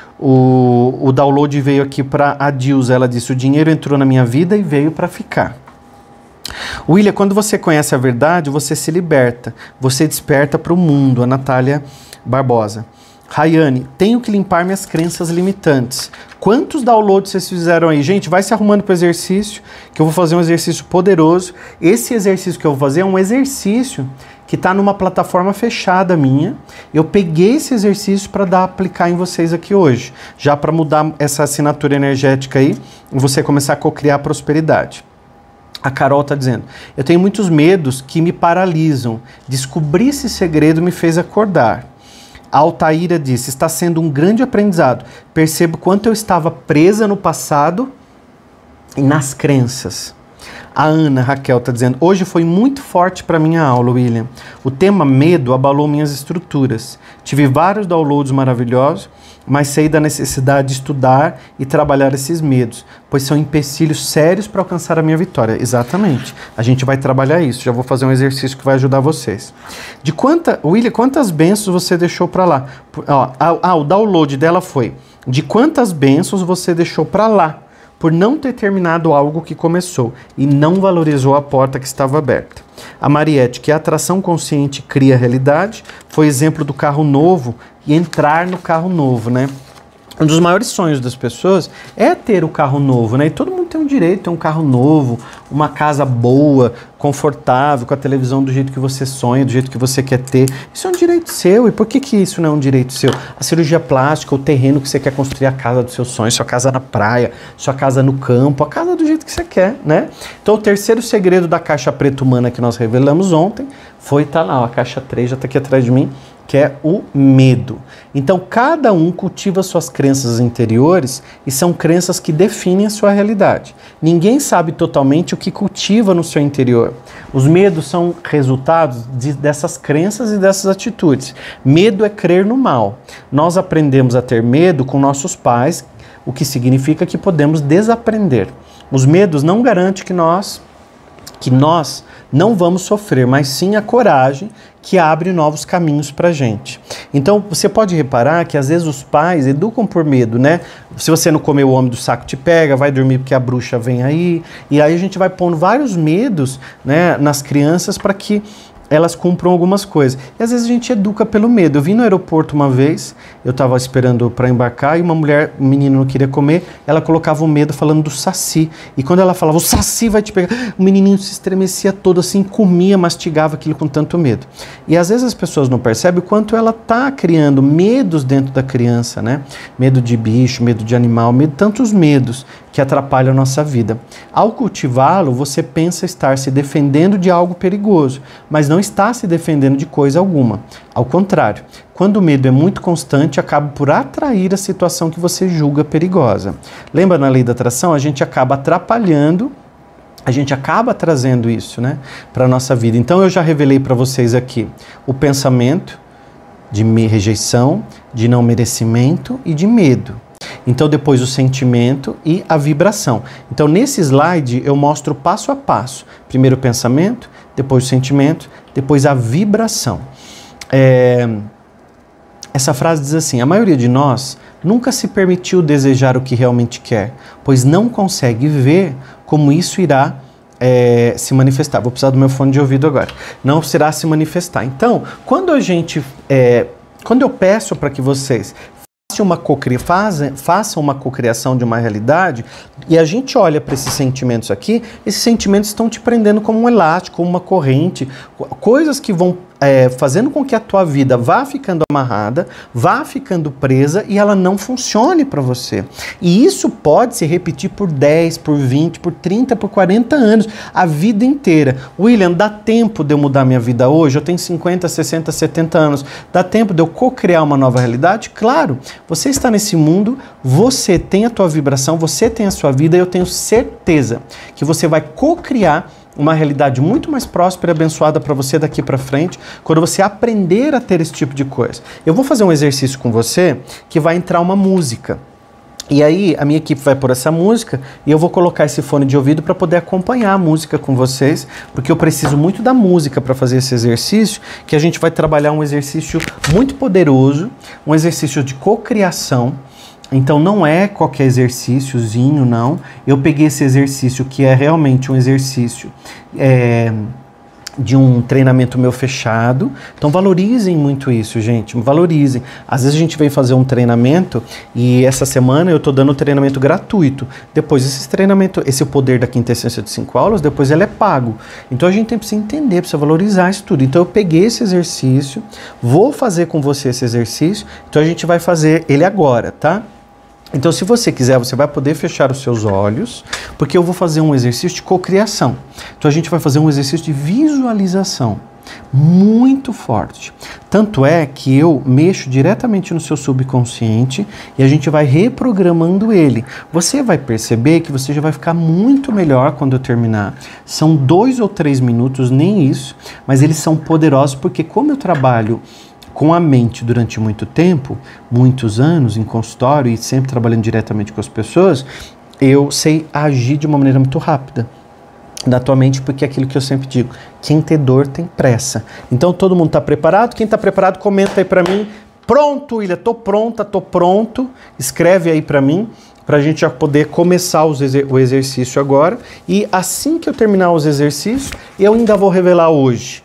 O download veio aqui para a Dilza, ela disse, o dinheiro entrou na minha vida e veio para ficar. William, quando você conhece a verdade, você se liberta, você desperta para o mundo. A Natália Barbosa. Rayane, tenho que limpar minhas crenças limitantes. Quantos downloads vocês fizeram aí? Gente, vai se arrumando para o exercício, que eu vou fazer um exercício poderoso. Esse exercício que eu vou fazer é um exercício que está numa plataforma fechada minha. Eu peguei esse exercício para aplicar em vocês aqui hoje, já para mudar essa assinatura energética aí e você começar a cocriar prosperidade. A Carol está dizendo, eu tenho muitos medos que me paralisam. Descobrir esse segredo me fez acordar. A Altaíra disse, está sendo um grande aprendizado. Percebo quanto eu estava presa no passado e nas crenças. A Ana Raquel está dizendo, hoje foi muito forte para minha aula, William. O tema medo abalou minhas estruturas. Tive vários downloads maravilhosos, mas sei da necessidade de estudar e trabalhar esses medos, pois são empecilhos sérios para alcançar a minha vitória. Exatamente. A gente vai trabalhar isso. Já vou fazer um exercício que vai ajudar vocês. William, quantas bênçãos você deixou para lá? O download dela foi, de quantas bênçãos você deixou para lá? Por não ter terminado algo que começou e não valorizou a porta que estava aberta. A Mariette, que a atração consciente cria a realidade, foi exemplo do carro novo e entrar no carro novo, né? Um dos maiores sonhos das pessoas é ter o carro novo, né? E todo mundo tem um direito a ter um carro novo, uma casa boa, confortável, com a televisão do jeito que você sonha, do jeito que você quer ter. Isso é um direito seu. E por que isso não é um direito seu? A cirurgia plástica, o terreno que você quer construir, a casa dos seus sonhos, sua casa na praia, sua casa no campo, a casa do jeito que você quer, né? Então o terceiro segredo da caixa preta humana que nós revelamos ontem foi, tá lá, ó, a caixa 3 já tá aqui atrás de mim, que é o medo. Então, cada um cultiva suas crenças interiores e são crenças que definem a sua realidade. Ninguém sabe totalmente o que cultiva no seu interior. Os medos são resultados dessas crenças e dessas atitudes. Medo é crer no mal. Nós aprendemos a ter medo com nossos pais, o que significa que podemos desaprender. Os medos não garantem que nós não vamos sofrer, mas sim a coragem que abre novos caminhos pra gente. Então, você pode reparar que às vezes os pais educam por medo, né? Se você não comer, o homem do saco te pega, vai dormir porque a bruxa vem aí. E aí a gente vai pondo vários medos, né, nas crianças para que elas cumpram algumas coisas. E às vezes a gente educa pelo medo. Eu vim no aeroporto uma vez, eu estava esperando para embarcar e uma mulher, um menino não queria comer, ela colocava o medo falando do saci. E quando ela falava, o saci vai te pegar, o menininho se estremecia todo assim, comia, mastigava aquilo com tanto medo. E às vezes as pessoas não percebem o quanto ela está criando medos dentro da criança, né? Medo de bicho, medo de animal, tantos medos que atrapalham a nossa vida. Ao cultivá-lo, você pensa estar se defendendo de algo perigoso, mas não está se defendendo de coisa alguma. Ao contrário, quando o medo é muito constante, acaba por atrair a situação que você julga perigosa. Lembra na lei da atração? A gente acaba atrapalhando, a gente acaba trazendo isso, né, para a nossa vida. Então eu já revelei para vocês aqui o pensamento de rejeição, de não merecimento e de medo. Então depois o sentimento e a vibração. Então nesse slide eu mostro passo a passo. Primeiro o pensamento, depois o sentimento, depois a vibração. Essa frase diz assim: a maioria de nós nunca se permitiu desejar o que realmente quer, pois não consegue ver como isso irá se manifestar. Vou precisar do meu fone de ouvido agora. Não será se manifestar. Então, quando eu peço para que vocês façam uma cocriação de uma realidade, e a gente olha para esses sentimentos aqui, esses sentimentos estão te prendendo como um elástico, como uma corrente, coisas que vão fazendo com que a tua vida vá ficando amarrada, vá ficando presa e ela não funcione para você. E isso pode se repetir por 10, por 20, por 30, por 40 anos, a vida inteira. William, dá tempo de eu mudar minha vida hoje? Eu tenho 50, 60, 70 anos. Dá tempo de eu co-criar uma nova realidade? Claro, você está nesse mundo, você tem a tua vibração, você tem a sua vida, e eu tenho certeza que você vai co-criar uma realidade muito mais próspera e abençoada para você daqui para frente, quando você aprender a ter esse tipo de coisa. Eu vou fazer um exercício com você que vai entrar uma música. E aí a minha equipe vai pôr essa música e eu vou colocar esse fone de ouvido para poder acompanhar a música com vocês, porque eu preciso muito da música para fazer esse exercício, que a gente vai trabalhar um exercício muito poderoso, um exercício de cocriação. Então não é qualquer exercíciozinho, não. Eu peguei esse exercício que é realmente um exercício de um treinamento meu fechado. Então valorizem muito isso, gente, valorizem. Às vezes a gente vem fazer um treinamento e essa semana eu estou dando treinamento gratuito. Depois esse poder da quintessência de 5 aulas, depois ele é pago. Então a gente precisa entender, precisa valorizar isso tudo. Então eu peguei esse exercício, vou fazer com você esse exercício, então a gente vai fazer ele agora, tá? Então, se você quiser, você vai poder fechar os seus olhos, porque eu vou fazer um exercício de cocriação. Então, a gente vai fazer um exercício de visualização muito forte. Tanto é que eu mexo diretamente no seu subconsciente e a gente vai reprogramando ele. Você vai perceber que você já vai ficar muito melhor quando eu terminar. São 2 ou 3 minutos, nem isso, mas eles são poderosos porque como eu trabalho com a mente durante muito tempo, muitos anos em consultório e sempre trabalhando diretamente com as pessoas, eu sei agir de uma maneira muito rápida na tua mente, porque é aquilo que eu sempre digo, quem tem dor tem pressa. Então todo mundo está preparado? Quem está preparado, comenta aí para mim. Pronto, William, tô pronta, tô pronto. Escreve aí para mim, para a gente já poder começar o exercício agora. E assim que eu terminar os exercícios, eu ainda vou revelar hoje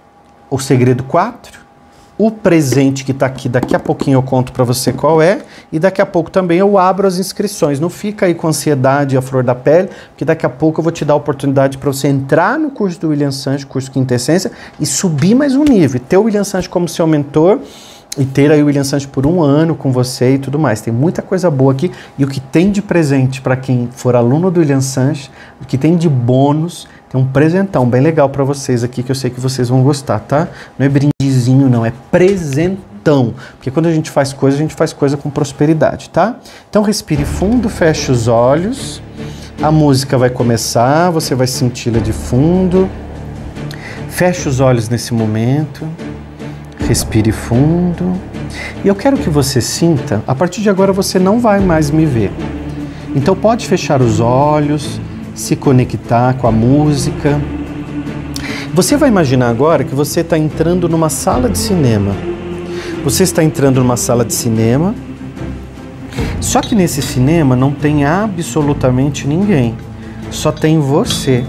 o segredo 4, o presente que está aqui, daqui a pouquinho eu conto para você qual é, e daqui a pouco também eu abro as inscrições. Não fica aí com ansiedade à flor da pele, porque daqui a pouco eu vou te dar a oportunidade para você entrar no curso do William Sanches, curso Quintessência, e subir mais um nível, ter o William Sanches como seu mentor, e ter aí o William Sanches por 1 ano com você e tudo mais. Tem muita coisa boa aqui, e o que tem de presente para quem for aluno do William Sanches, o que tem de bônus, tem um presentão bem legal para vocês aqui, que eu sei que vocês vão gostar, tá? Não é brindezinho, não, é presentão. Porque quando a gente faz coisa com prosperidade, tá? Então respire fundo, feche os olhos. A música vai começar, você vai senti-la de fundo. Feche os olhos nesse momento. Respire fundo. E eu quero que você sinta, a partir de agora você não vai mais me ver. Então pode fechar os olhos, se conectar com a música. Você vai imaginar agora que você está entrando numa sala de cinema. Você está entrando numa sala de cinema, só que nesse cinema não tem absolutamente ninguém, só tem você.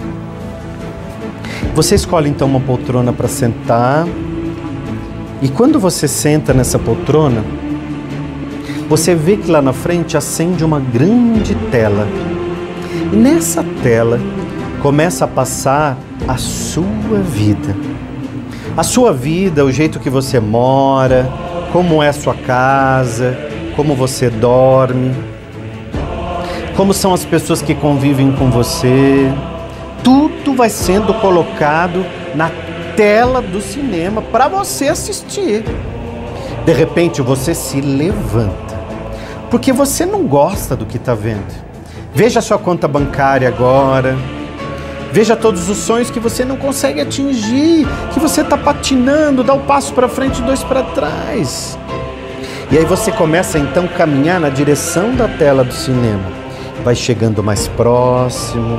Você escolhe então uma poltrona para sentar, e quando você senta nessa poltrona, você vê que lá na frente acende uma grande tela. E nessa tela começa a passar a sua vida. A sua vida, o jeito que você mora, como é a sua casa, como você dorme, como são as pessoas que convivem com você. Tudo vai sendo colocado na tela do cinema para você assistir. De repente você se levanta, porque você não gosta do que está vendo. Veja a sua conta bancária agora. Veja todos os sonhos que você não consegue atingir, que você está patinando, dá um passo para frente e 2 para trás. E aí você começa então a caminhar na direção da tela do cinema. Vai chegando mais próximo,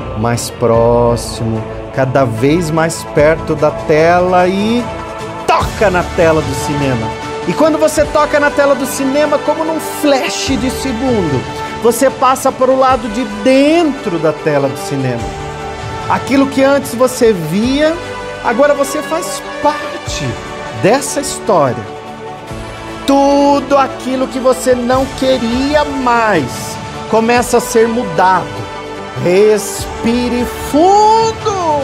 cada vez mais perto da tela e toca na tela do cinema. E quando você toca na tela do cinema, como num flash de segundo, você passa para o lado de dentro da tela do cinema. Aquilo que antes você via, agora você faz parte dessa história. Tudo aquilo que você não queria mais começa a ser mudado. Respire fundo.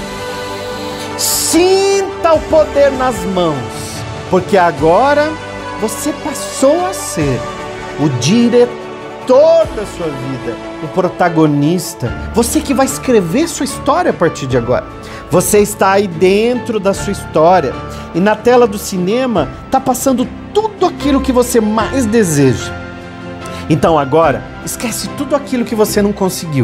Sinta o poder nas mãos, porque agora você passou a ser o diretor da sua vida, o protagonista, você que vai escrever sua história a partir de agora. Você está aí dentro da sua história e na tela do cinema está passando tudo aquilo que você mais deseja. Então agora, esquece tudo aquilo que você não conseguiu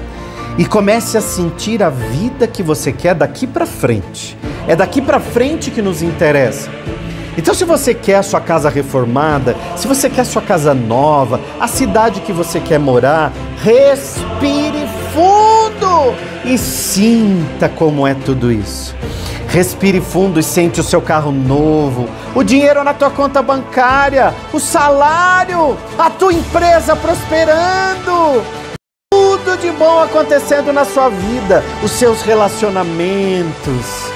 e comece a sentir a vida que você quer daqui para frente. É daqui para frente que nos interessa. Então, se você quer a sua casa reformada, se você quer a sua casa nova, a cidade que você quer morar, respire fundo e sinta como é tudo isso. Respire fundo e sente o seu carro novo, o dinheiro na tua conta bancária, o salário, a tua empresa prosperando, tudo de bom acontecendo na sua vida, os seus relacionamentos,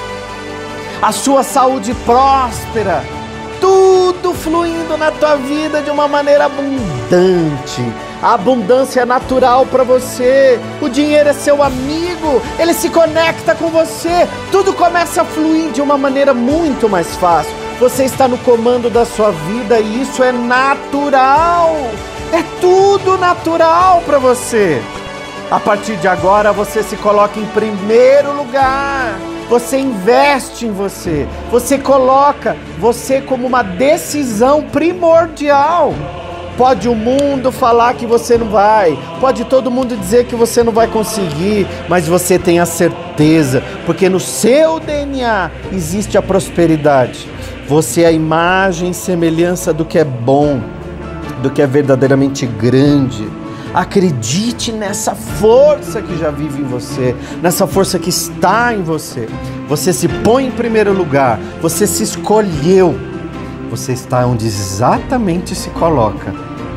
a sua saúde próspera, tudo fluindo na tua vida de uma maneira abundante. A abundância é natural para você, o dinheiro é seu amigo, ele se conecta com você, tudo começa a fluir de uma maneira muito mais fácil. Você está no comando da sua vida e isso é natural, é tudo natural para você. A partir de agora você se coloca em primeiro lugar. Você investe em você, você coloca você como uma decisão primordial. Pode o mundo falar que você não vai, pode todo mundo dizer que você não vai conseguir, mas você tem a certeza, porque no seu DNA existe a prosperidade. Você é a imagem e semelhança do que é bom, do que é verdadeiramente grande. Acredite nessa força que já vive em você, nessa força que está em você. Você se põe em primeiro lugar, você se escolheu, você está onde exatamente se coloca.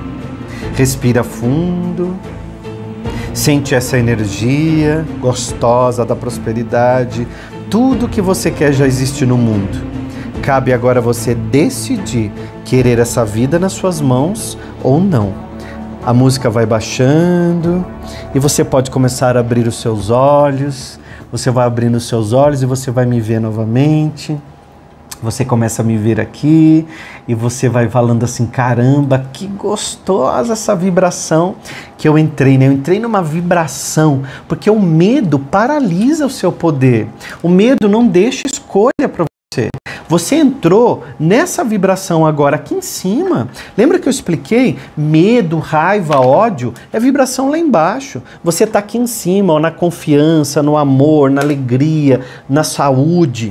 Respira fundo, sente essa energia gostosa da prosperidade. Tudo que você quer já existe no mundo. Cabe agora você decidir querer essa vida nas suas mãos ou não. A música vai baixando e você pode começar a abrir os seus olhos. Você vai abrindo os seus olhos e você vai me ver novamente. Você começa a me ver aqui e você vai falando assim, caramba, que gostosa essa vibração que eu entrei, né? Eu entrei numa vibração, porque o medo paralisa o seu poder. O medo não deixa escolha para você. Você entrou nessa vibração agora aqui em cima. Lembra que eu expliquei? Medo, raiva, ódio é vibração lá embaixo. Você está aqui em cima, ó, na confiança, no amor, na alegria, na saúde,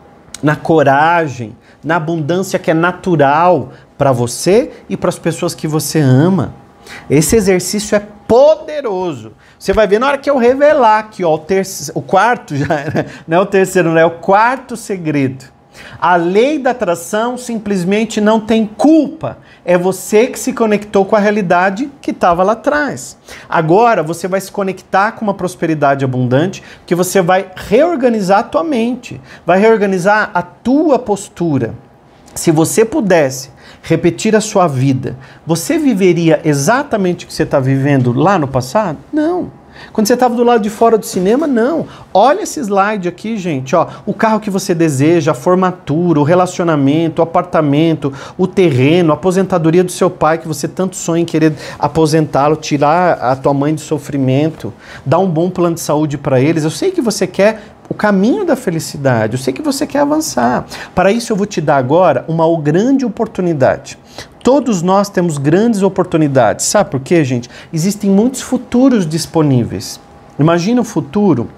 na coragem, na abundância que é natural para você e para as pessoas que você ama. Esse exercício é poderoso. Você vai ver na hora que eu revelar aqui, ó, o quarto, já, não é o terceiro, não é o quarto segredo. A lei da atração simplesmente não tem culpa. É você que se conectou com a realidade que estava lá atrás. Agora você vai se conectar com uma prosperidade abundante, que você vai reorganizar a tua mente, vai reorganizar a tua postura. Se você pudesse repetir a sua vida, você viveria exatamente o que você está vivendo lá no passado? Não. Quando você estava do lado de fora do cinema, não. Olha esse slide aqui, gente. Ó, o carro que você deseja, a formatura, o relacionamento, o apartamento, o terreno, a aposentadoria do seu pai, que você tanto sonha em querer aposentá-lo, tirar a tua mãe do sofrimento, dar um bom plano de saúde para eles. Eu sei que você quer o caminho da felicidade, eu sei que você quer avançar. Para isso eu vou te dar agora uma grande oportunidade. Todos nós temos grandes oportunidades. Sabe por quê, gente? Existem muitos futuros disponíveis. Imagina o futuro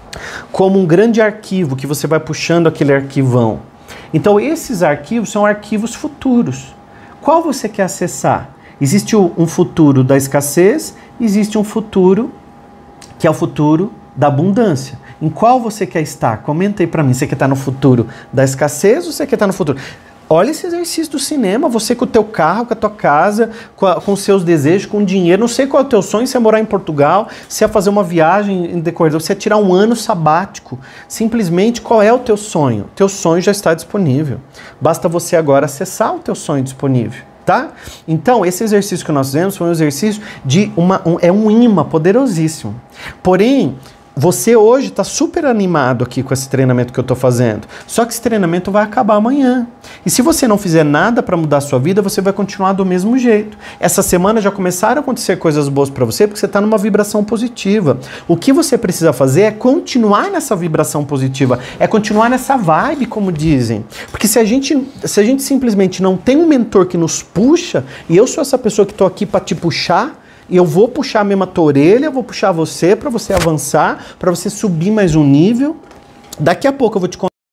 como um grande arquivo que você vai puxando aquele arquivão. Então esses arquivos são arquivos futuros. Qual você quer acessar? Existe um futuro da escassez, existe um futuro que é o futuro da abundância. Em qual você quer estar? Comenta aí pra mim. Você quer estar no futuro da escassez ou você quer estar no futuro? Olha esse exercício do cinema, você com o teu carro, com a tua casa, com os seus desejos, com dinheiro. Não sei qual é o teu sonho, se é morar em Portugal, se é fazer uma viagem em decorrer, se é tirar um ano sabático. Simplesmente, qual é o teu sonho? Teu sonho já está disponível. Basta você agora acessar o teu sonho disponível. Tá? Então, esse exercício que nós fizemos foi um exercício de um imã poderosíssimo. Porém, você hoje está super animado aqui com esse treinamento que eu estou fazendo. Só que esse treinamento vai acabar amanhã. E se você não fizer nada para mudar a sua vida, você vai continuar do mesmo jeito. Essa semana já começaram a acontecer coisas boas para você porque você está numa vibração positiva. O que você precisa fazer é continuar nessa vibração positiva. É continuar nessa vibe, como dizem. Porque se a gente simplesmente não tem um mentor que nos puxa, e eu sou essa pessoa que estou aqui para te puxar, e eu vou puxar mesmo a tua orelha, vou puxar você para você avançar, para você subir mais um nível. Daqui a pouco eu vou te contar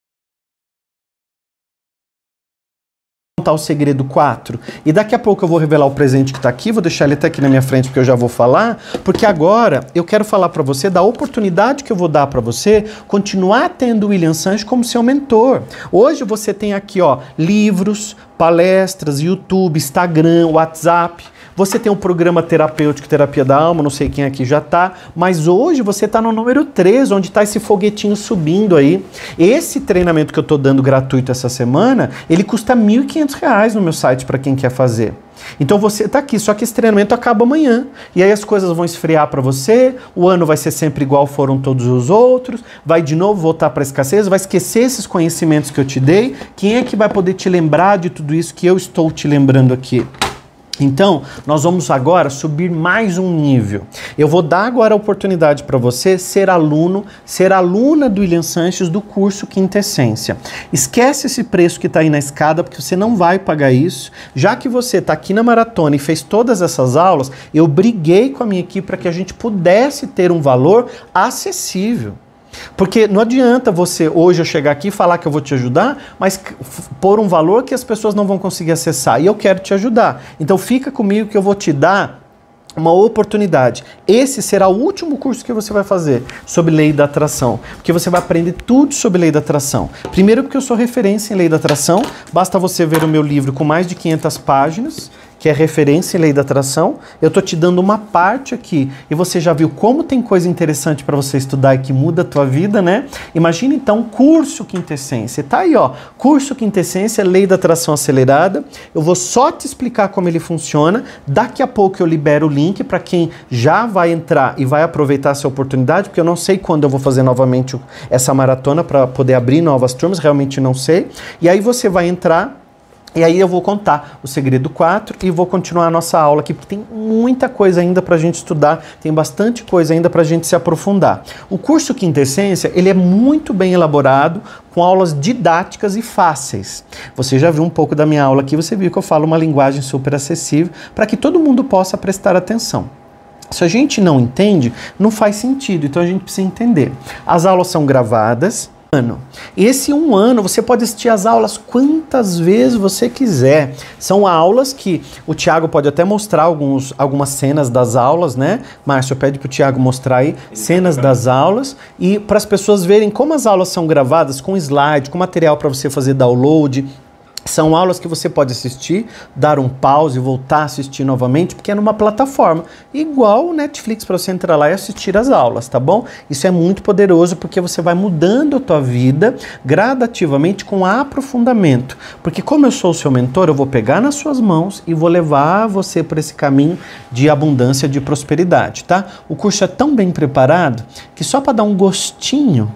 o segredo 4. E daqui a pouco eu vou revelar o presente que está aqui, vou deixar ele até aqui na minha frente porque eu já vou falar, porque agora eu quero falar para você da oportunidade que eu vou dar para você continuar tendo o William Sanches como seu mentor. Hoje você tem aqui, ó, livros, palestras, YouTube, Instagram, WhatsApp. Você tem um programa terapêutico, Terapia da Alma, não sei quem aqui já tá, mas hoje você está no número 3, onde está esse foguetinho subindo aí. Esse treinamento que eu estou dando gratuito essa semana, ele custa R$ 1.500 no meu site para quem quer fazer. Então você está aqui, só que esse treinamento acaba amanhã. E aí as coisas vão esfriar para você, o ano vai ser sempre igual foram todos os outros, vai de novo voltar para a escassez, vai esquecer esses conhecimentos que eu te dei. Quem é que vai poder te lembrar de tudo isso que eu estou te lembrando aqui? Então, nós vamos agora subir mais um nível. Eu vou dar agora a oportunidade para você ser aluno, ser aluna do William Sanches do curso Quinta Essência. Esquece esse preço que está aí na escada, porque você não vai pagar isso. Já que você está aqui na maratona e fez todas essas aulas, eu briguei com a minha equipe para que a gente pudesse ter um valor acessível. Porque não adianta você hoje eu chegar aqui e falar que eu vou te ajudar, mas pôr um valor que as pessoas não vão conseguir acessar. E eu quero te ajudar. Então fica comigo que eu vou te dar uma oportunidade. Esse será o último curso que você vai fazer sobre lei da atração. Porque você vai aprender tudo sobre lei da atração. Primeiro porque eu sou referência em lei da atração. Basta você ver o meu livro com mais de 500 páginas, que é referência em lei da atração. Eu tô te dando uma parte aqui e você já viu como tem coisa interessante para você estudar e que muda a tua vida, né? Imagina então curso Quinta Essência. Tá aí, ó, curso Quinta Essência, lei da atração acelerada. Eu vou só te explicar como ele funciona. Daqui a pouco eu libero o link para quem já vai entrar e vai aproveitar essa oportunidade, porque eu não sei quando eu vou fazer novamente essa maratona para poder abrir novas turmas, realmente não sei. E aí você vai entrar. E aí eu vou contar o segredo 4 e vou continuar a nossa aula aqui, porque tem muita coisa ainda para a gente estudar, tem bastante coisa ainda para a gente se aprofundar. O curso Quinta Essência, ele é muito bem elaborado, com aulas didáticas e fáceis. Você já viu um pouco da minha aula aqui, você viu que eu falo uma linguagem super acessível, para que todo mundo possa prestar atenção. Se a gente não entende, não faz sentido, então a gente precisa entender. As aulas são gravadas. Esse um ano você pode assistir as aulas quantas vezes você quiser. São aulas que o Thiago pode até mostrar algumas cenas das aulas, né? Márcio, pede para o Thiago mostrar aí cenas das aulas e para as pessoas verem como as aulas são gravadas com slide, com material para você fazer download. São aulas que você pode assistir, dar um pause e voltar a assistir novamente, porque é numa plataforma, igual o Netflix, para você entrar lá e assistir as aulas, tá bom? Isso é muito poderoso, porque você vai mudando a tua vida gradativamente com aprofundamento. Porque como eu sou o seu mentor, eu vou pegar nas suas mãos e vou levar você por esse caminho de abundância, de prosperidade, tá? O curso é tão bem preparado que só para dar um gostinho,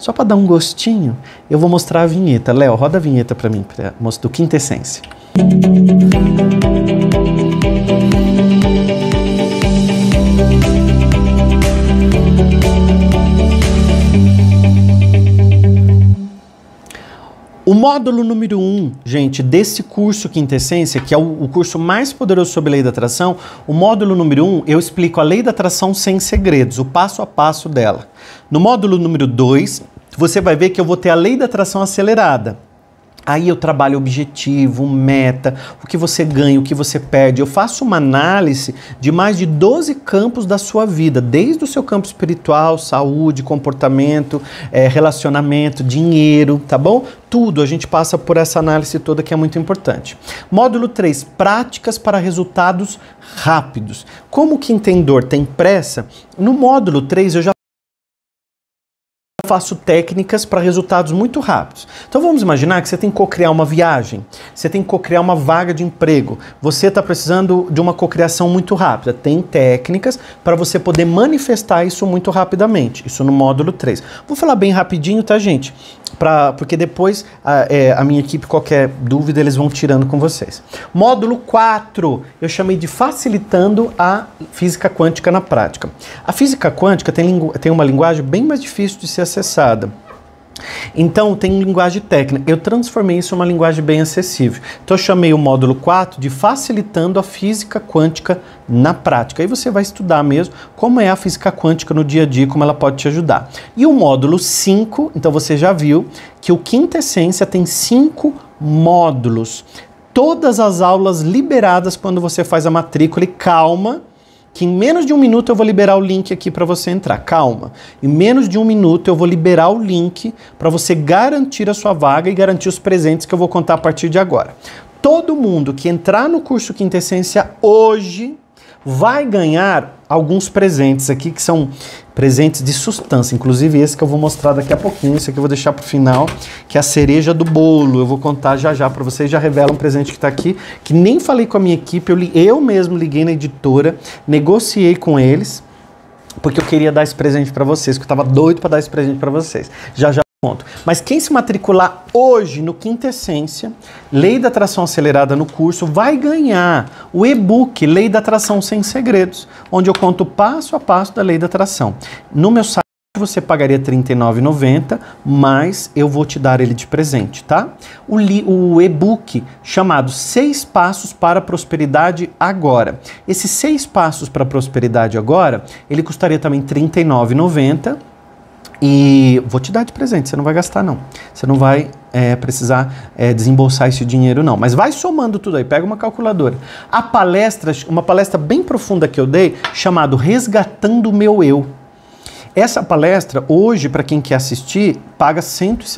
eu vou mostrar a vinheta. Léo, roda a vinheta para mim, do Quinta Essência. O módulo número 1, gente, desse curso Quinta Essência, que é o curso mais poderoso sobre lei da atração, o módulo número 1, eu explico a lei da atração sem segredos, o passo a passo dela. No módulo número 2, você vai ver que eu vou ter a lei da atração acelerada. Aí eu trabalho objetivo, meta, o que você ganha, o que você perde. Eu faço uma análise de mais de 12 campos da sua vida, desde o seu campo espiritual, saúde, comportamento, relacionamento, dinheiro, tá bom? Tudo, a gente passa por essa análise toda que é muito importante. Módulo 3, práticas para resultados rápidos. Como quem tem dor tem pressa, no módulo 3 eu já faço técnicas para resultados muito rápidos. Então vamos imaginar que você tem que cocriar uma viagem, você tem que cocriar uma vaga de emprego, você está precisando de uma cocriação muito rápida. Tem técnicas para você poder manifestar isso muito rapidamente. Isso no módulo 3. Vou falar bem rapidinho, tá, gente? Porque depois a minha equipe, qualquer dúvida, eles vão tirando com vocês. Módulo 4, eu chamei de facilitando a física quântica na prática. A física quântica tem uma linguagem bem mais difícil de ser acessada. Então, tem linguagem técnica. Eu transformei isso em uma linguagem bem acessível. Então, eu chamei o módulo 4 de facilitando a física quântica na prática. Aí você vai estudar mesmo como é a física quântica no dia a dia, como ela pode te ajudar. E o módulo 5, então você já viu que o Quinta Essência tem 5 módulos. Todas as aulas liberadas quando você faz a matrícula. E calma, que em menos de 1 minuto eu vou liberar o link aqui para você entrar. Calma. Em menos de 1 minuto eu vou liberar o link para você garantir a sua vaga e garantir os presentes que eu vou contar a partir de agora. Todo mundo que entrar no curso Quinta Essência hoje vai ganhar alguns presentes aqui, que são presentes de substância, inclusive esse que eu vou mostrar daqui a pouquinho. Esse aqui eu vou deixar para o final, que é a cereja do bolo. Eu vou contar já já para vocês, já revela um presente que está aqui, que nem falei com a minha equipe, eu mesmo liguei na editora, negociei com eles, porque eu queria dar esse presente para vocês, que eu estava doido para dar esse presente para vocês. Já já conto. Mas quem se matricular hoje no Quinta Essência, Lei da Atração Acelerada no curso, vai ganhar o e-book Lei da Atração Sem Segredos, onde eu conto passo a passo da Lei da Atração. No meu site você pagaria R$ 39,90, mas eu vou te dar ele de presente, tá? O e-book chamado 6 Passos para a Prosperidade Agora. Esses 6 Passos para a Prosperidade Agora, ele custaria também R$ 39,90. E vou te dar de presente, você não vai gastar não. Você não vai precisar desembolsar esse dinheiro não. Mas vai somando tudo aí, pega uma calculadora. A palestra, uma palestra bem profunda que eu dei, chamado Resgatando o Meu Eu. Essa palestra, hoje, para quem quer assistir, paga R$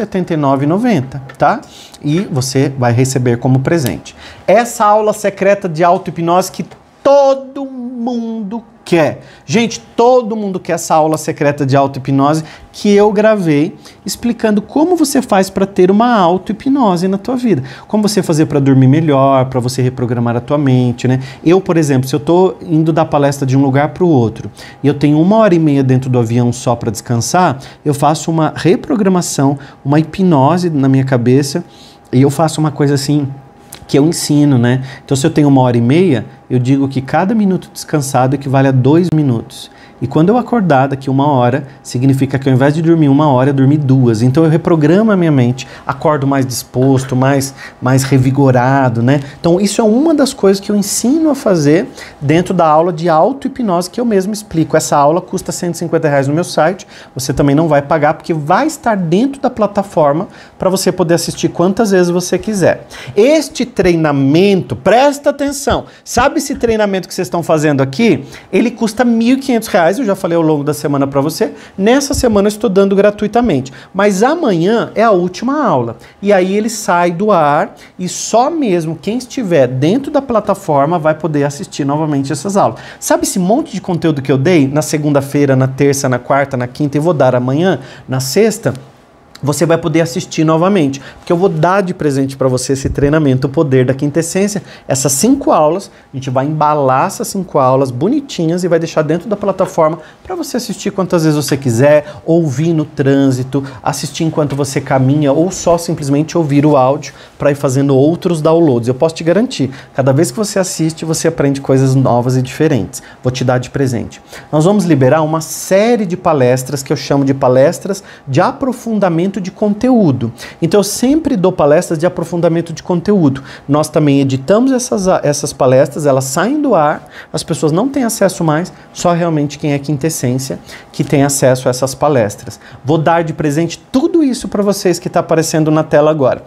179,90, tá? E você vai receber como presente. Essa aula secreta de auto-hipnose que todo mundo quer. Gente, todo mundo quer essa aula secreta de auto-hipnose que eu gravei explicando como você faz para ter uma auto-hipnose na tua vida. Como você fazer para dormir melhor, para você reprogramar a tua mente, né? Eu, por exemplo, se eu estou indo dar palestra de um lugar para o outro e eu tenho 1h30 dentro do avião só para descansar, eu faço uma reprogramação, uma hipnose na minha cabeça e eu faço uma coisa assim que eu ensino, né? Então, se eu tenho 1h30, eu digo que cada minuto descansado equivale a 2 minutos. E quando eu acordar daqui 1 hora, significa que ao invés de dormir 1 hora, eu dormi 2. Então eu reprogramo a minha mente, acordo mais disposto, mais revigorado, né? Então isso é uma das coisas que eu ensino a fazer dentro da aula de auto-hipnose que eu mesmo explico. Essa aula custa R$150 no meu site, você também não vai pagar, porque vai estar dentro da plataforma para você poder assistir quantas vezes você quiser. Este treinamento, presta atenção, sabe esse treinamento que vocês estão fazendo aqui? Ele custa R$1.500. Eu já falei ao longo da semana para você. Nessa semana eu estou dando gratuitamente. Mas amanhã é a última aula. E aí ele sai do ar e só mesmo quem estiver dentro da plataforma vai poder assistir novamente essas aulas. Sabe esse monte de conteúdo que eu dei na segunda-feira, na terça, na quarta, na quinta e vou dar amanhã, na sexta? Você vai poder assistir novamente, porque eu vou dar de presente para você esse treinamento, o Poder da Quinta Essência, essas 5 aulas, a gente vai embalar essas 5 aulas bonitinhas e vai deixar dentro da plataforma para você assistir quantas vezes você quiser, ouvir no trânsito, assistir enquanto você caminha ou só simplesmente ouvir o áudio para ir fazendo outros downloads. Eu posso te garantir, cada vez que você assiste, você aprende coisas novas e diferentes. Vou te dar de presente. Nós vamos liberar uma série de palestras que eu chamo de palestras de aprofundamento de conteúdo. Então eu sempre dou palestras de aprofundamento de conteúdo. Nós também editamos essas palestras, elas saem do ar, as pessoas não têm acesso mais, só realmente quem é Quinta Essência que tem acesso a essas palestras. Vou dar de presente tudo isso para vocês que está aparecendo na tela agora.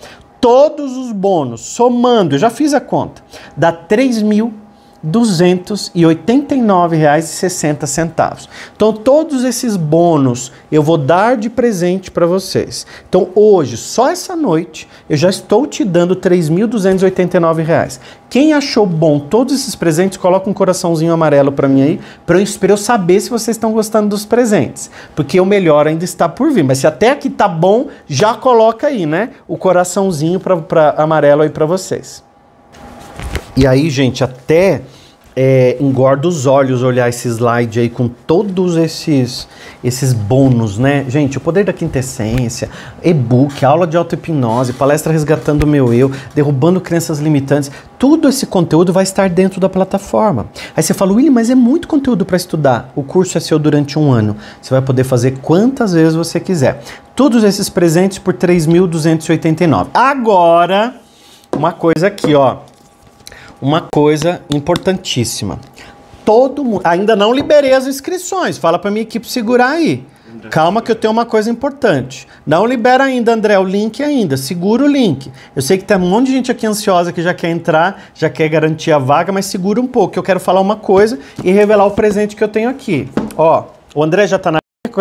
todos os bônus, somando, eu já fiz a conta, dá R$ 3.289,60. Então, todos esses bônus eu vou dar de presente para vocês. Então, hoje, só essa noite, eu já estou te dando R$ 3.289. Quem achou bom todos esses presentes, coloca um coraçãozinho amarelo para mim aí, para eu saber se vocês estão gostando dos presentes. Porque o melhor ainda está por vir. Mas se até aqui tá bom, já coloca aí, né? O coraçãozinho pra amarelo aí para vocês. E aí, gente, até engorda os olhos olhar esse slide aí com todos esses bônus, né? Gente, o poder da quintessência, e-book, aula de auto-hipnose, palestra resgatando o meu eu, derrubando crenças limitantes, tudo esse conteúdo vai estar dentro da plataforma. Aí você fala, William, mas é muito conteúdo para estudar. O curso é seu durante um ano. Você vai poder fazer quantas vezes você quiser. Todos esses presentes por R$ 3.289. Agora, uma coisa aqui, ó. Uma coisa importantíssima. Todo mundo... Ainda não liberei as inscrições. Fala pra minha equipe segurar aí. Calma que eu tenho uma coisa importante. Não libera ainda, André, o link ainda. Segura o link. Eu sei que tem um monte de gente aqui ansiosa que já quer entrar, já quer garantir a vaga, mas segura um pouco, que eu quero falar uma coisa e revelar o presente que eu tenho aqui. Ó, o André já tá na... com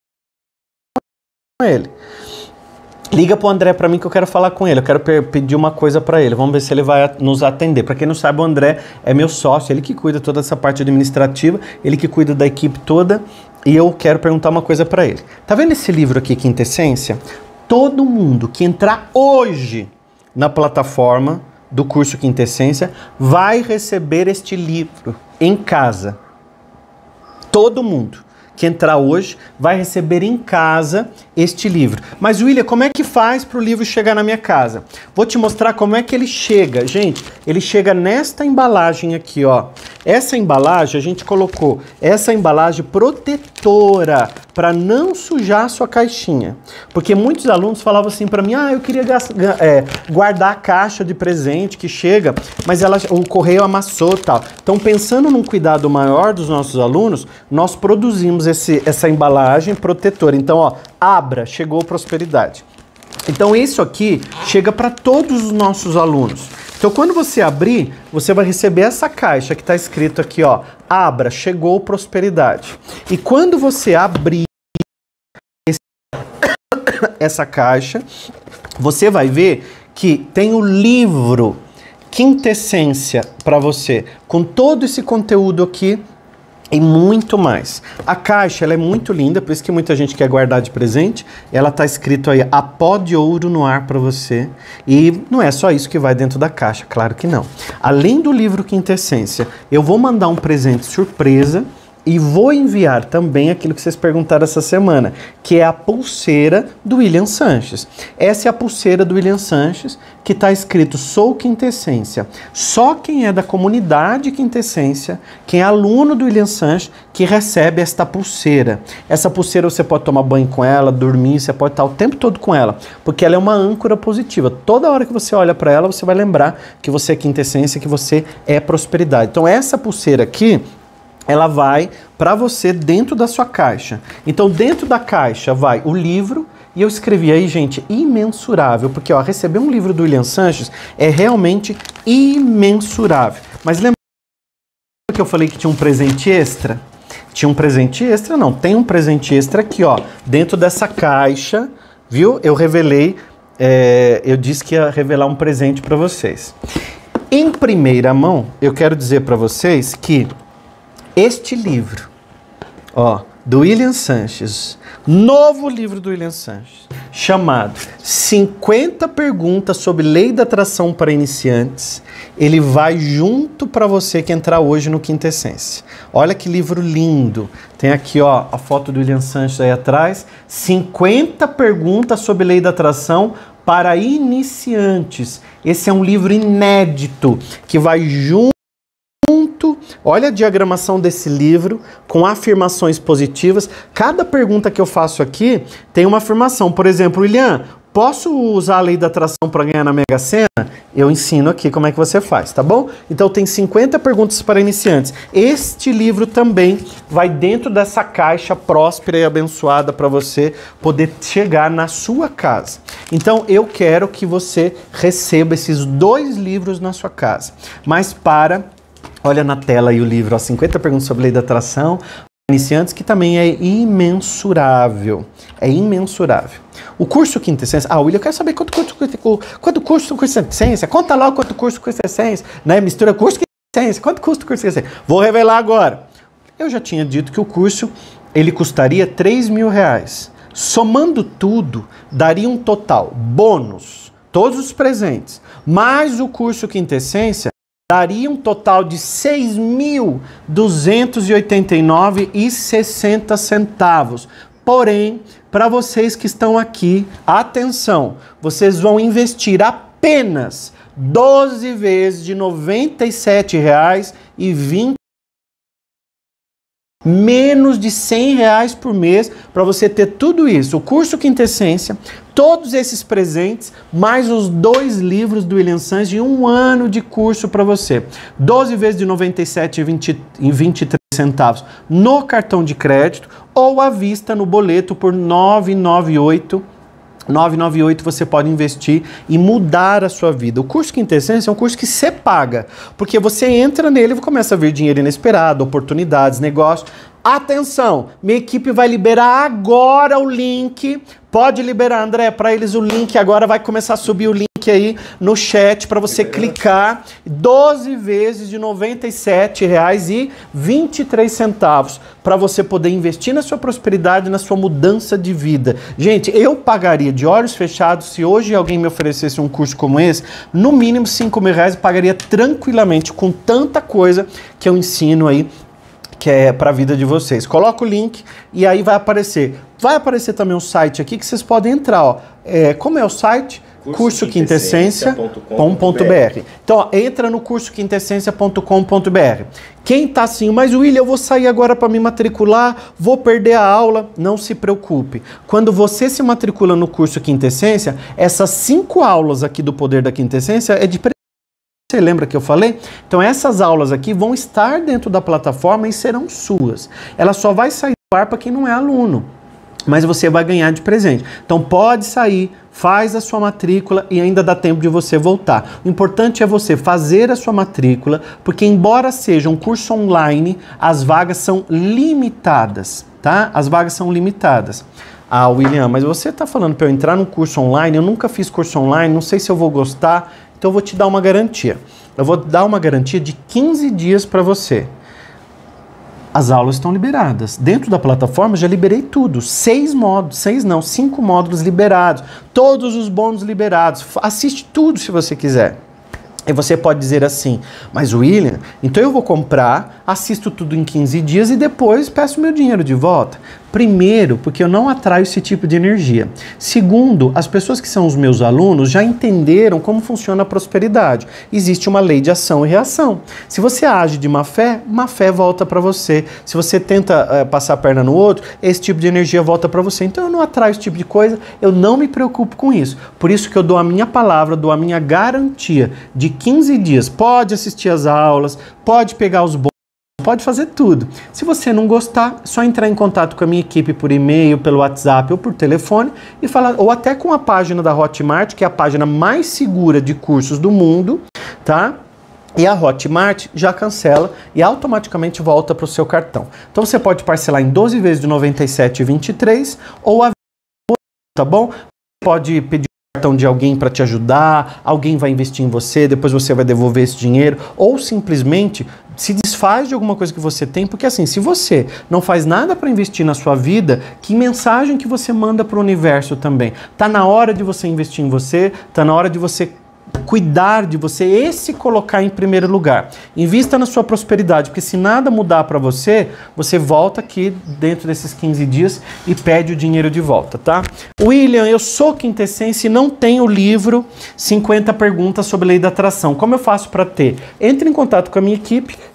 ele. Liga pro André pra mim que eu quero falar com ele. Eu quero pedir uma coisa pra ele. Vamos ver se ele vai nos atender. Pra quem não sabe, o André é meu sócio. Ele que cuida toda essa parte administrativa. Ele que cuida da equipe toda. E eu quero perguntar uma coisa pra ele. Tá vendo esse livro aqui, Quintessência? Todo mundo que entrar hoje na plataforma do curso Quintessência vai receber este livro em casa. Todo mundo que entrar hoje vai receber em casa este livro. Mas, William, como é que faz para o livro chegar na minha casa? Vou te mostrar como é que ele chega. Gente, ele chega nesta embalagem aqui, ó. Essa embalagem, a gente colocou essa embalagem protetora para não sujar a sua caixinha. Porque muitos alunos falavam assim para mim, eu queria guardar a caixa de presente que chega, mas o correio amassou e tal. Então, pensando num cuidado maior dos nossos alunos, nós produzimos essa embalagem protetora. Então, ó, abra, chegou prosperidade. Então, isso aqui chega para todos os nossos alunos. Então, quando você abrir, você vai receber essa caixa que está escrito aqui, ó, abra, chegou prosperidade. E quando você abrir essa caixa, você vai ver que tem o livro Quintessência para você, com todo esse conteúdo aqui e muito mais. A caixa, ela é muito linda, por isso que muita gente quer guardar de presente. Ela tá escrito aí, a pó de ouro no ar para você. E não é só isso que vai dentro da caixa, claro que não. Além do livro Quintessência, eu vou mandar um presente surpresa e vou enviar também aquilo que vocês perguntaram essa semana, que é a pulseira do William Sanches. Essa é a pulseira do William Sanches, que está escrito Sou Quintessência. Só quem é da comunidade Quintessência, quem é aluno do William Sanches, que recebe esta pulseira. Essa pulseira você pode tomar banho com ela, dormir, você pode estar o tempo todo com ela, porque ela é uma âncora positiva. Toda hora que você olha para ela, você vai lembrar que você é Quintessência, que você é prosperidade. Então essa pulseira aqui, ela vai para você dentro da sua caixa. Então, dentro da caixa vai o livro, e eu escrevi aí, gente, imensurável, porque ó, receber um livro do William Sanches é realmente imensurável. Mas lembra que eu falei que tinha um presente extra? Tinha um presente extra? Não, tem um presente extra aqui, ó, dentro dessa caixa, viu? Eu revelei, eu disse que ia revelar um presente para vocês. Em primeira mão, eu quero dizer para vocês que este livro, ó, do William Sanches, novo livro do William Sanches, chamado 50 perguntas sobre lei da atração para iniciantes, ele vai junto para você que entrar hoje no Quintessência. Olha que livro lindo. Tem aqui, ó, a foto do William Sanches aí atrás, 50 perguntas sobre lei da atração para iniciantes. Esse é um livro inédito que vai junto. Olha a diagramação desse livro com afirmações positivas. Cada pergunta que eu faço aqui tem uma afirmação. Por exemplo, William, Posso usar a lei da atração para ganhar na Mega Sena? Eu ensino aqui como é que você faz, tá bom? Então tem 50 perguntas para iniciantes. Este livro também vai dentro dessa caixa próspera e abençoada para você poder chegar na sua casa. Então eu quero que você receba esses 2 livros na sua casa. Mas olha na tela aí o livro, ó, 50 perguntas sobre a lei da atração. Iniciantes, que também é imensurável. É imensurável. O curso Quintessência... William, eu quero saber quanto custa o curso Quintessência. Conta lá quanto custa o curso Quintessência. Né? Mistura curso Quintessência. Quanto custa o curso Quintessência? Vou revelar agora. Eu já tinha dito que o curso, ele custaria R$3.000. Somando tudo, daria um total. Bônus, todos os presentes, mais o curso Quintessência, daria um total de R$ 6.289,60. Porém, para vocês que estão aqui, atenção, vocês vão investir apenas 12 vezes de R$ 97,20, menos de R$100 por mês para você ter tudo isso. O curso Quintessência, todos esses presentes, mais os 2 livros do William Sanches de 1 ano de curso para você. 12 vezes de R$ 97,23 no cartão de crédito ou à vista no boleto por R$ 998 você pode investir e mudar a sua vida. O curso Quintessência é um curso que você paga, porque você entra nele e começa a ver dinheiro inesperado, oportunidades, negócios. Atenção, minha equipe vai liberar agora o link. Pode liberar, André, para eles o link. Agora vai começar a subir o link aí no chat para você clicar. 12 vezes de R$ 97,23 para você poder investir na sua prosperidade, na sua mudança de vida. Gente, eu pagaria de olhos fechados se hoje alguém me oferecesse um curso como esse, no mínimo R$5.000, pagaria tranquilamente com tanta coisa que eu ensino aí, que é para a vida de vocês. Coloca o link e aí vai aparecer. Vai aparecer também um site aqui que vocês podem entrar. Ó. Como é o site? cursoquintessencia.com.br. Então, ó, entra no cursoquintessencia.com.br. Quem tá assim, mas William, eu vou sair agora para me matricular, vou perder a aula. Não se preocupe. Quando você se matricula no curso Quintessência, essas 5 aulas aqui do Poder da Quintessência é de... Você lembra que eu falei? Então essas aulas aqui vão estar dentro da plataforma e serão suas. Ela só vai sair do ar para quem não é aluno, mas você vai ganhar de presente. Então pode sair, faz a sua matrícula e ainda dá tempo de você voltar. O importante é você fazer a sua matrícula, porque embora seja um curso online, as vagas são limitadas, tá? As vagas são limitadas. William, mas você está falando para eu entrar num curso online, eu nunca fiz curso online, não sei se eu vou gostar. Então eu vou te dar uma garantia. Eu vou dar uma garantia de 15 dias para você. As aulas estão liberadas. Dentro da plataforma já liberei tudo. 5 módulos liberados. Todos os bônus liberados. Assiste tudo se você quiser. E você pode dizer assim, mas William, então eu vou comprar, assisto tudo em 15 dias e depois peço meu dinheiro de volta. Primeiro, porque eu não atraio esse tipo de energia. Segundo, as pessoas que são os meus alunos já entenderam como funciona a prosperidade. Existe uma lei de ação e reação. Se você age de má fé volta para você. Se você tenta passar a perna no outro, esse tipo de energia volta para você. Então eu não atraio esse tipo de coisa, eu não me preocupo com isso. Por isso que eu dou a minha palavra, dou a minha garantia de 15 dias. Pode assistir às aulas, pode pegar os bônus, pode fazer tudo. Se você não gostar, é só entrar em contato com a minha equipe por e-mail, pelo WhatsApp ou por telefone e falar, ou até com a página da Hotmart, que é a página mais segura de cursos do mundo, tá? E a Hotmart já cancela e automaticamente volta para o seu cartão. Então você pode parcelar em 12 vezes de R$ 97,23 ou a... tá bom? Pode pedir cartão de alguém para te ajudar, alguém vai investir em você, depois você vai devolver esse dinheiro, ou simplesmente se desfaz de alguma coisa que você tem, porque assim, se você não faz nada para investir na sua vida, que mensagem que você manda para o universo também? Tá na hora de você investir em você, tá na hora de você cuidar de você e se colocar em primeiro lugar. Invista na sua prosperidade, porque se nada mudar para você, você volta aqui dentro desses 15 dias e pede o dinheiro de volta, tá? William, eu sou quintessência e não tenho o livro 50 perguntas sobre lei da atração. Como eu faço para ter? Entre em contato com a minha equipe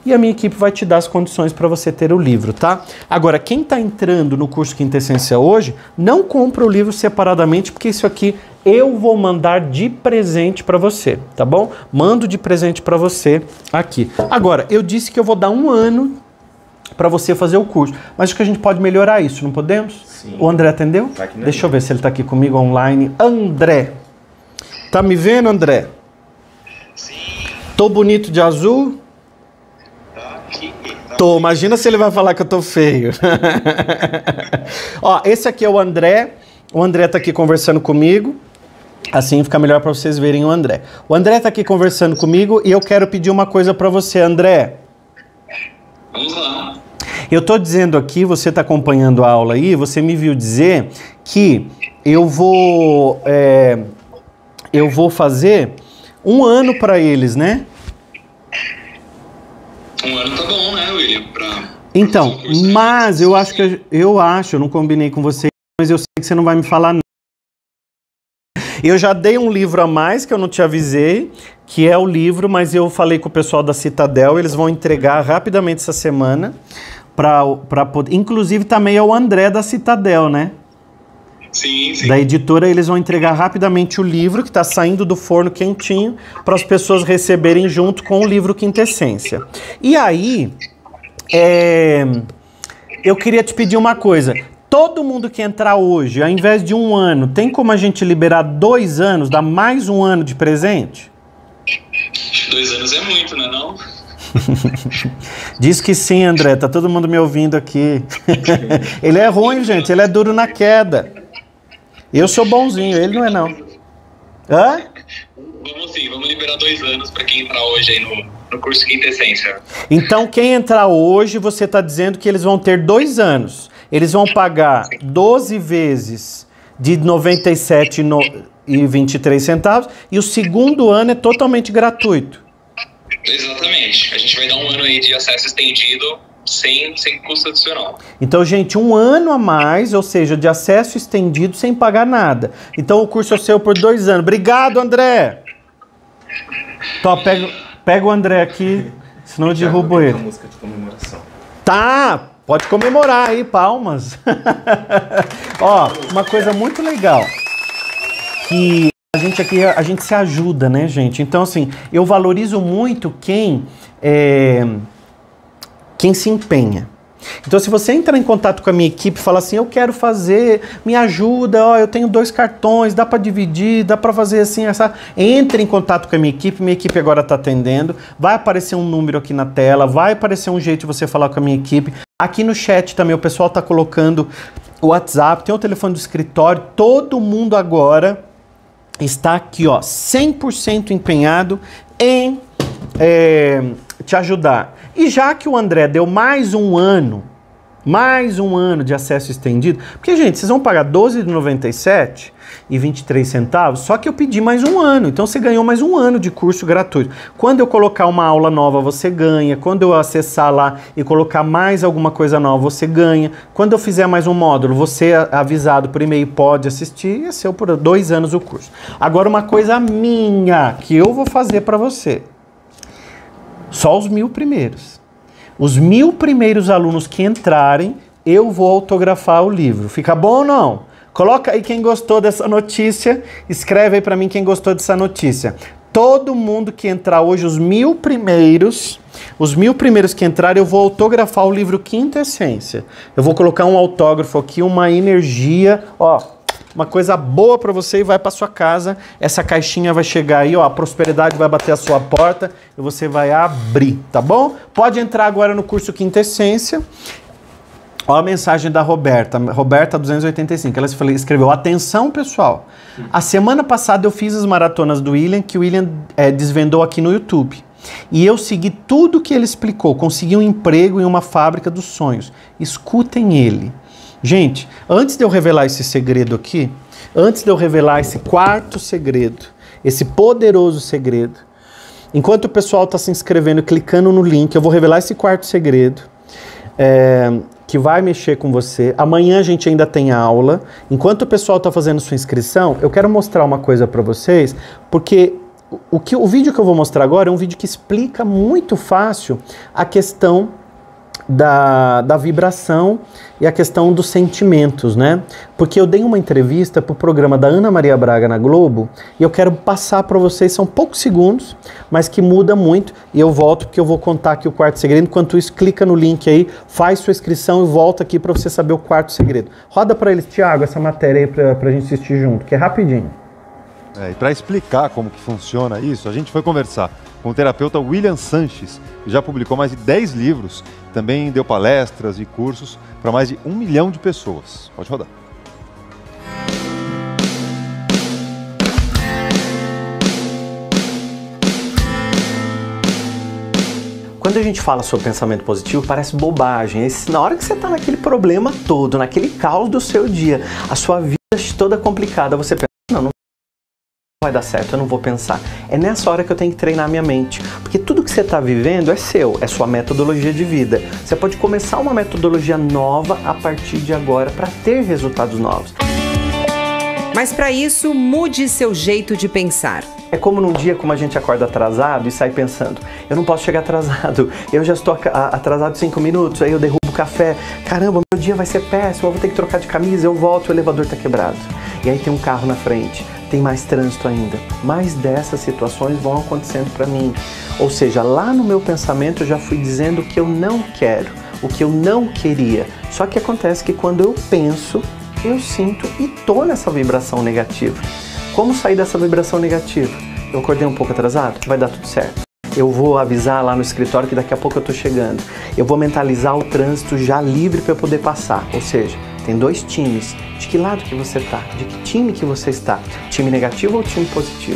e a minha equipe vai te dar as condições para você ter o livro, tá? Agora, quem está entrando no curso Quinta Essência hoje, não compra o livro separadamente, porque isso aqui eu vou mandar de presente para você, tá bom? Mando de presente para você aqui. Agora, eu disse que eu vou dar 1 ano para você fazer o curso, mas acho que a gente pode melhorar isso, não podemos? Sim. O André atendeu? Tá aqui, né? Deixa eu ver se ele está aqui comigo online. André, tá me vendo, André? Sim. Tô bonito de azul? Tá aqui. Tá Tô, imagina se ele vai falar que eu tô feio. Ó, esse aqui é o André. O André tá aqui conversando comigo. Assim fica melhor para vocês verem o André. O André tá aqui conversando comigo e eu quero pedir uma coisa para você, André. Vamos lá. Eu tô dizendo aqui, você tá acompanhando a aula aí, você me viu dizer que eu vou fazer 1 ano para eles, né? 1 ano tá bom, né, William? Então, mas eu não combinei com você, mas eu sei que você não vai me falar nada. Eu já dei um livro a mais que eu não te avisei, que é o livro, mas eu falei com o pessoal da Citadel, eles vão entregar rapidamente essa semana para poder. Inclusive também é o André da Citadel, né? Sim, sim. Da editora, eles vão entregar rapidamente o livro que está saindo do forno quentinho para as pessoas receberem junto com o livro Quinta Essência. E aí, eu queria te pedir uma coisa. Todo mundo que entrar hoje, ao invés de 1 ano, tem como a gente liberar 2 anos, dar mais 1 ano de presente? 2 anos é muito, né, não? Diz que sim, André, tá todo mundo me ouvindo aqui. Ele é ruim, gente, ele é duro na queda. Eu sou bonzinho, ele não é não. Hã? Vamos liberar 2 anos para quem entrar hoje aí no curso Quinta Essência. Então quem entrar hoje, você tá dizendo que eles vão ter 2 anos. Eles vão pagar 12 vezes de R$ 97,23 e o segundo ano é totalmente gratuito. Exatamente. A gente vai dar 1 ano aí de acesso estendido sem custo adicional. Então, gente, 1 ano a mais, ou seja, de acesso estendido sem pagar nada. Então o curso é seu por 2 anos. Obrigado, André! Então, pega o André aqui, senão eu derrubo ele. Música de comemoração. Tá! Pode comemorar aí, palmas. Ó, uma coisa muito legal, que a gente aqui, a gente se ajuda, né, gente? Então, assim, eu valorizo muito quem se empenha. Então, se você entrar em contato com a minha equipe e falar assim, eu quero fazer, me ajuda, ó, eu tenho 2 cartões, dá para dividir, dá para fazer assim, essa... Entre em contato com a minha equipe agora está atendendo, vai aparecer um número aqui na tela, vai aparecer um jeito de você falar com a minha equipe. Aqui no chat também o pessoal está colocando o WhatsApp, tem o telefone do escritório, todo mundo agora está aqui, ó, 100% empenhado em te ajudar. E já que o André deu mais um ano de acesso estendido, porque, gente, vocês vão pagar R$12,97 só que eu pedi mais 1 ano, então você ganhou mais 1 ano de curso gratuito. Quando eu colocar uma aula nova, você ganha. Quando eu acessar lá e colocar mais alguma coisa nova, você ganha. Quando eu fizer mais um módulo, você avisado por e-mail pode assistir, e é seu por 2 anos o curso. Agora, uma coisa minha, que eu vou fazer para você. Só os 1.000 primeiros. Os 1.000 primeiros alunos que entrarem, eu vou autografar o livro. Fica bom ou não? Coloca aí quem gostou dessa notícia. Escreve aí pra mim quem gostou dessa notícia. Todo mundo que entrar hoje, os 1.000 primeiros que entrarem, eu vou autografar o livro Quinta Essência. Eu vou colocar um autógrafo aqui, uma energia, ó. Uma coisa boa para você e vai para sua casa. Essa caixinha vai chegar aí, ó, a prosperidade vai bater a sua porta e você vai abrir, tá bom? Pode entrar agora no curso Quinta Essência. Ó a mensagem da Roberta 285. Ela escreveu: atenção, pessoal. A semana passada eu fiz as maratonas do William, que o William desvendou aqui no YouTube. E eu segui tudo que ele explicou. Consegui um emprego em uma fábrica dos sonhos. Escutem ele. Gente, antes de eu revelar esse segredo aqui, antes de eu revelar esse 4º segredo, esse poderoso segredo, enquanto o pessoal está se inscrevendo, clicando no link, eu vou revelar esse 4º segredo, que vai mexer com você. Amanhã a gente ainda tem aula. Enquanto o pessoal está fazendo sua inscrição, eu quero mostrar uma coisa para vocês, porque O vídeo que eu vou mostrar agora é um vídeo que explica muito fácil a questão da vibração e a questão dos sentimentos, né? Porque eu dei uma entrevista para o programa da Ana Maria Braga na Globo e eu quero passar para vocês, são poucos segundos, mas que muda muito, e eu volto porque eu vou contar aqui o quarto segredo. Enquanto isso, clica no link aí, faz sua inscrição e volta aqui para você saber o quarto segredo. Roda para eles, Thiago, essa matéria aí para a gente assistir junto, que é rapidinho. E para explicar como que funciona isso, a gente foi conversar com o terapeuta William Sanches, que já publicou mais de 10 livros, também deu palestras e cursos para mais de 1 milhão de pessoas. Pode rodar. Quando a gente fala sobre pensamento positivo, parece bobagem. Na hora que você está naquele problema todo, naquele caos do seu dia, a sua vida toda complicada, você pensa, não vai dar certo, eu não vou pensar. É nessa hora que eu tenho que treinar minha mente, porque tudo que você está vivendo é seu, é sua metodologia de vida. Você pode começar uma metodologia nova a partir de agora para ter resultados novos. Mas para isso, mude seu jeito de pensar. É como num dia como a gente acorda atrasado e sai pensando, eu não posso chegar atrasado, eu já estou atrasado 5 minutos, aí eu derrubo o café, caramba, meu dia vai ser péssimo, eu vou ter que trocar de camisa, eu volto, o elevador está quebrado. E aí tem um carro na frente, tem mais trânsito ainda. Mais dessas situações vão acontecendo para mim. Ou seja, lá no meu pensamento eu já fui dizendo o que eu não quero, o que eu não queria. Só que acontece que quando eu penso, eu sinto e tô nessa vibração negativa. Como sair dessa vibração negativa? Eu acordei um pouco atrasado? Vai dar tudo certo. Eu vou avisar lá no escritório que daqui a pouco eu tô chegando. Eu vou mentalizar o trânsito já livre para eu poder passar. Ou seja, tem 2 times. De que lado que você está? De que time que você está? Time negativo ou time positivo?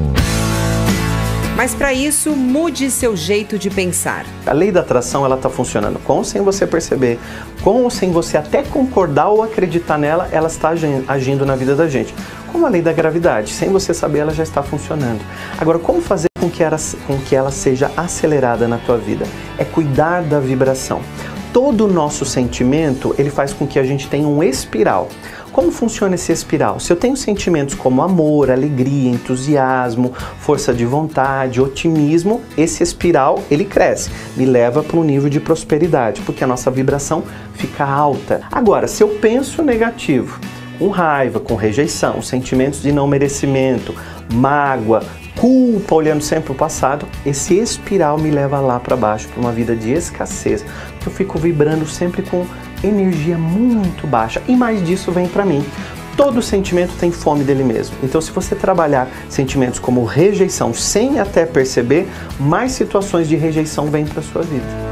Mas para isso, mude seu jeito de pensar. A lei da atração, ela está funcionando com ou sem você perceber, com ou sem você até concordar ou acreditar nela, ela está agindo na vida da gente. Como a lei da gravidade, sem você saber, ela já está funcionando. Agora, como fazer com que ela seja acelerada na tua vida? É cuidar da vibração. Todo o nosso sentimento, ele faz com que a gente tenha um espiral. Como funciona esse espiral? Se eu tenho sentimentos como amor, alegria, entusiasmo, força de vontade, otimismo, esse espiral, ele cresce, me leva para um nível de prosperidade, porque a nossa vibração fica alta. Agora, se eu penso negativo, com raiva, com rejeição, sentimentos de não merecimento, mágoa, culpa, olhando sempre o passado, esse espiral me leva lá para baixo, para uma vida de escassez, que eu fico vibrando sempre com energia muito baixa, e mais disso vem para mim. Todo sentimento tem fome dele mesmo. Então, se você trabalhar sentimentos como rejeição sem até perceber, mais situações de rejeição vêm para sua vida.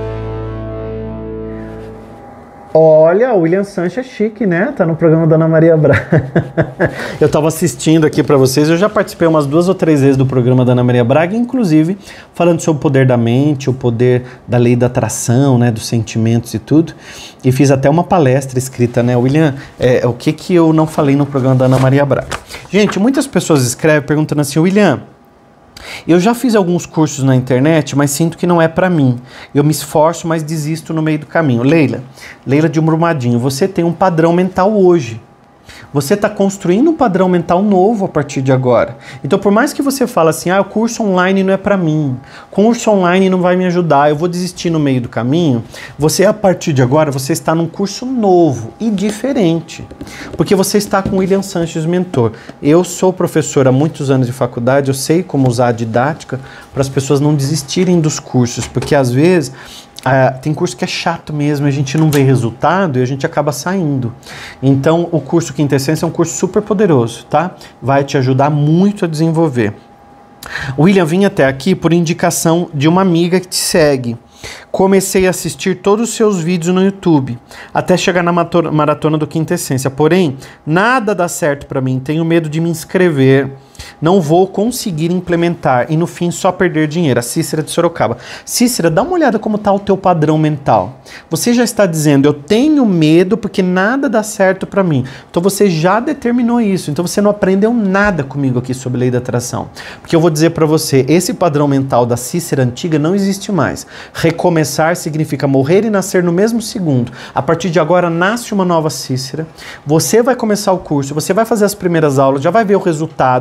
Olha, o William Sanches é chique, né? Tá no programa da Ana Maria Braga. Eu tava assistindo aqui para vocês, eu já participei umas 2 ou 3 vezes do programa da Ana Maria Braga, inclusive falando sobre o poder da mente, o poder da lei da atração, né? Dos sentimentos e tudo. E fiz até uma palestra escrita, né? William, o que eu não falei no programa da Ana Maria Braga? Gente, muitas pessoas escrevem perguntando assim, William, eu já fiz alguns cursos na internet, mas sinto que não é para mim. Eu me esforço, mas desisto no meio do caminho. Leila de Brumadinho, você tem um padrão mental hoje. Você está construindo um padrão mental novo a partir de agora. Então, por mais que você fale assim, o curso online não é para mim, curso online não vai me ajudar, eu vou desistir no meio do caminho, você, a partir de agora, você está num curso novo e diferente. Porque você está com o William Sanches, mentor. Eu sou professor há muitos anos de faculdade, eu sei como usar a didática para as pessoas não desistirem dos cursos, porque às vezes tem curso que é chato mesmo, a gente não vê resultado e a gente acaba saindo. Então, o curso Quinta Essência é um curso super poderoso, tá? Vai te ajudar muito a desenvolver. O William vinha até aqui por indicação de uma amiga que te segue. Comecei a assistir todos os seus vídeos no YouTube, até chegar na maratona do Quinta Essência. Porém, nada dá certo para mim, tenho medo de me inscrever, não vou conseguir implementar e no fim só perder dinheiro. A Cícera de Sorocaba. Cícera, dá uma olhada como está o teu padrão mental. Você já está dizendo, eu tenho medo porque nada dá certo para mim. Então você já determinou isso, então você não aprendeu nada comigo aqui sobre lei da atração. Porque eu vou dizer para você, esse padrão mental da Cícera antiga não existe mais. Recomeçar significa morrer e nascer no mesmo segundo. A partir de agora nasce uma nova Cícera. Você vai começar o curso, você vai fazer as primeiras aulas, já vai ver o resultado. Já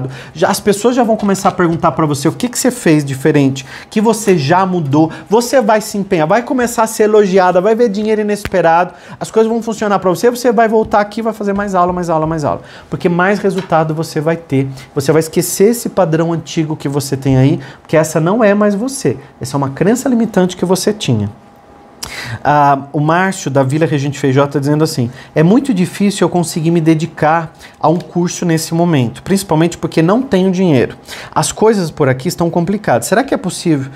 As pessoas já vão começar a perguntar para você o que você fez diferente, que você já mudou, você vai se empenhar, vai começar a ser elogiada, vai ver dinheiro inesperado, as coisas vão funcionar para você, você vai voltar aqui e vai fazer mais aula, mais aula, mais aula. Porque mais resultado você vai ter. Você vai esquecer esse padrão antigo que você tem aí, porque essa não é mais você. Essa é uma crença limitante que você tinha. O Márcio da Vila Regente Feijó está dizendo assim: é muito difícil eu conseguir me dedicar a um curso nesse momento, principalmente porque não tenho dinheiro. As coisas por aqui estão complicadas. Será que é possível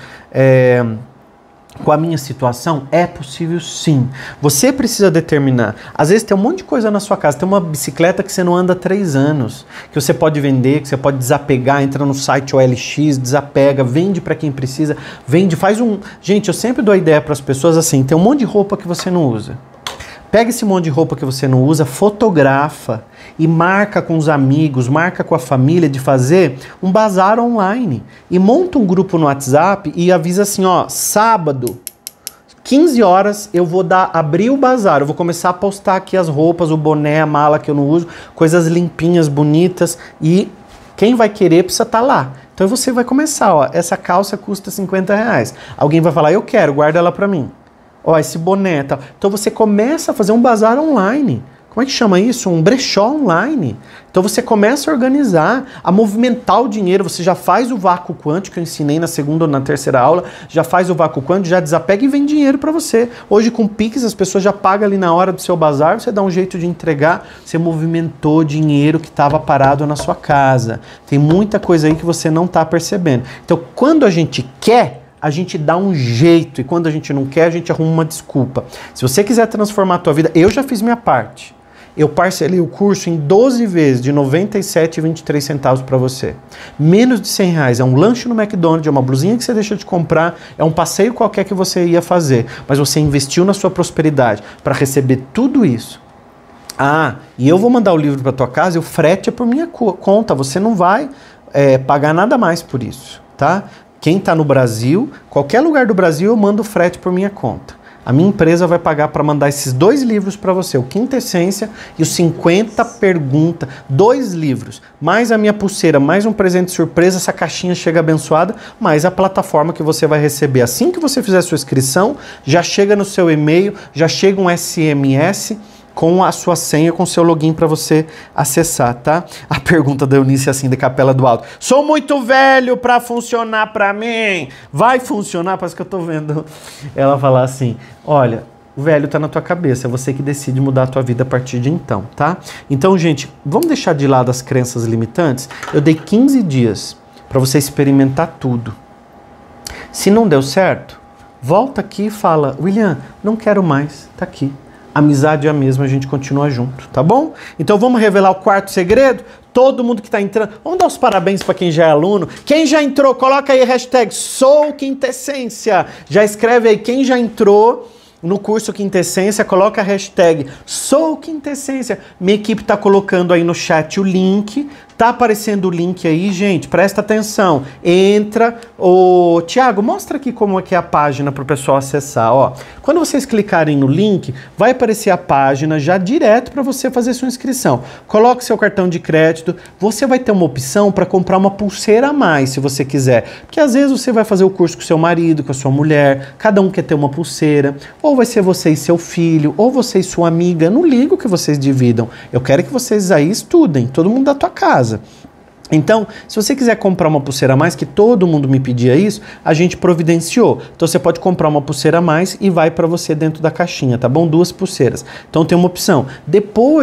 com a minha situação? É possível, sim. Você precisa determinar. Às vezes tem um monte de coisa na sua casa. Tem uma bicicleta que você não anda há 3 anos, que você pode vender, que você pode desapegar, entra no site OLX, desapega, vende para quem precisa, vende, faz um... Gente, eu sempre dou a ideia para as pessoas assim: tem um monte de roupa que você não usa. Pega esse monte de roupa que você não usa, fotografa e marca com os amigos, marca com a família de fazer um bazar online. E monta um grupo no WhatsApp e avisa assim, ó, sábado, 15 horas, eu vou abrir o bazar, eu vou começar a postar aqui as roupas, o boné, a mala que eu não uso, coisas limpinhas, bonitas, e quem vai querer precisa estar lá. Então você vai começar, ó, essa calça custa R$50. Alguém vai falar, eu quero, guarda ela pra mim. Ó, esse boné e tal. Então você começa a fazer um bazar online. Como é que chama isso? Um brechó online. Então você começa a organizar, a movimentar o dinheiro. Você já faz o vácuo quântico, que eu ensinei na segunda ou na terceira aula. Já faz o vácuo quântico, já desapega e vem dinheiro para você. Hoje com Pix as pessoas já pagam ali na hora do seu bazar. Você dá um jeito de entregar. Você movimentou dinheiro que estava parado na sua casa. Tem muita coisa aí que você não está percebendo. Então quando a gente quer, a gente dá um jeito, e quando a gente não quer, a gente arruma uma desculpa. Se você quiser transformar a tua vida, eu já fiz minha parte. Eu parcelei o curso em 12 vezes de R$ 97,23 para você. Menos de R$100. É um lanche no McDonald's, é uma blusinha que você deixa de comprar, é um passeio qualquer que você ia fazer. Mas você investiu na sua prosperidade para receber tudo isso. E eu vou mandar o livro para tua casa e o frete é por minha conta. Você não vai pagar nada mais por isso, tá? Quem está no Brasil, qualquer lugar do Brasil, eu mando o frete por minha conta. A minha empresa vai pagar para mandar esses 2 livros para você, o Quinta Essência e o 50 Perguntas. 2 livros, mais a minha pulseira, mais um presente surpresa, essa caixinha chega abençoada, mais a plataforma que você vai receber. Assim que você fizer a sua inscrição, já chega no seu e-mail, já chega um SMS com a sua senha, com o seu login para você acessar, tá? A pergunta da Eunice assim, de Capela do Alto. Sou muito velho para funcionar para mim. Vai funcionar? Parece que eu tô vendo ela falar assim, olha, o velho tá na tua cabeça, é você que decide mudar a tua vida a partir de então, tá? Então, gente, vamos deixar de lado as crenças limitantes? Eu dei 15 dias para você experimentar tudo. Se não deu certo, volta aqui e fala, William, não quero mais, tá aqui. Amizade é a mesma, a gente continua junto, tá bom? Então vamos revelar o 4º segredo? Todo mundo que está entrando, vamos dar os parabéns para quem já é aluno. Quem já entrou, coloca aí hashtag Sou Quintessência. Já escreve aí, quem já entrou no curso Quintessência, coloca a hashtag Sou Quintessência. Minha equipe está colocando aí no chat o link. Tá aparecendo o link aí, gente, presta atenção. Entra, Tiago, mostra aqui como é que é a página para o pessoal acessar, ó. Quando vocês clicarem no link, vai aparecer a página já direto para você fazer sua inscrição. Coloque seu cartão de crédito, você vai ter uma opção para comprar uma pulseira a mais, se você quiser. Porque às vezes você vai fazer o curso com seu marido, com a sua mulher, cada um quer ter uma pulseira, ou vai ser você e seu filho, ou você e sua amiga, não ligo que vocês dividam. Eu quero que vocês aí estudem, todo mundo da tua casa. Então, se você quiser comprar uma pulseira a mais, que todo mundo me pedia isso, a gente providenciou. Então você pode comprar uma pulseira a mais e vai para você dentro da caixinha, tá bom? 2 pulseiras. Então tem uma opção. Depois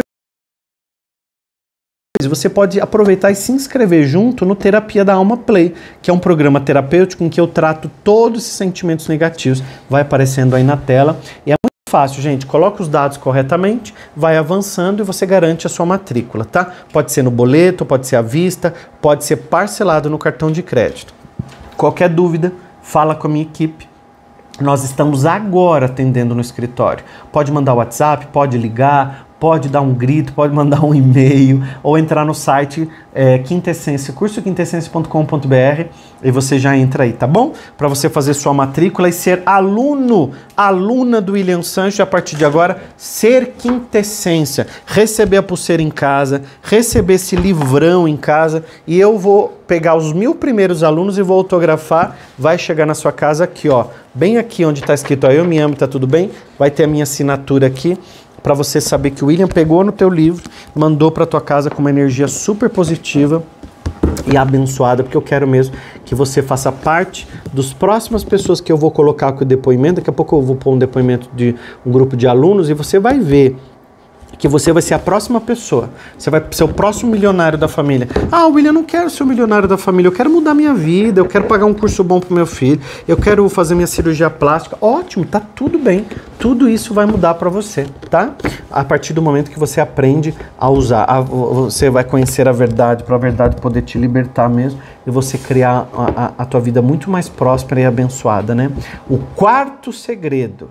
você pode aproveitar e se inscrever junto no Terapia da Alma Play, que é um programa terapêutico em que eu trato todos esses sentimentos negativos. Vai aparecendo aí na tela. E é muito fácil, gente. Coloca os dados corretamente, vai avançando e você garante a sua matrícula, tá? Pode ser no boleto, pode ser à vista, pode ser parcelado no cartão de crédito. Qualquer dúvida, fala com a minha equipe. Nós estamos agora atendendo no escritório. Pode mandar WhatsApp, pode ligar, pode dar um grito, pode mandar um e-mail ou entrar no site Quintessência, cursoquintessência.com.br e você já entra aí, tá bom? Para você fazer sua matrícula e ser aluna do William Sanches a partir de agora, ser Quintessência, receber a pulseira em casa, receber esse livrão em casa e eu vou pegar os 1000 primeiros alunos e vou autografar, vai chegar na sua casa aqui, ó, bem aqui onde tá escrito, ó, eu me amo, tá tudo bem? Vai ter a minha assinatura aqui, para você saber que o William pegou no teu livro, mandou para tua casa com uma energia super positiva e abençoada, porque eu quero mesmo que você faça parte dos próximas pessoas que eu vou colocar com o depoimento. Daqui a pouco eu vou pôr um depoimento de um grupo de alunos e você vai ver que você vai ser a próxima pessoa. Você vai ser o próximo milionário da família. Ah, William, eu não quero ser o milionário da família, eu quero mudar minha vida, eu quero pagar um curso bom pro meu filho, eu quero fazer minha cirurgia plástica. Ótimo, tá tudo bem. Tudo isso vai mudar para você, tá? A partir do momento que você aprende a usar, você vai conhecer a verdade, para a verdade poder te libertar mesmo e você criar a tua vida muito mais próspera e abençoada, né? O quarto segredo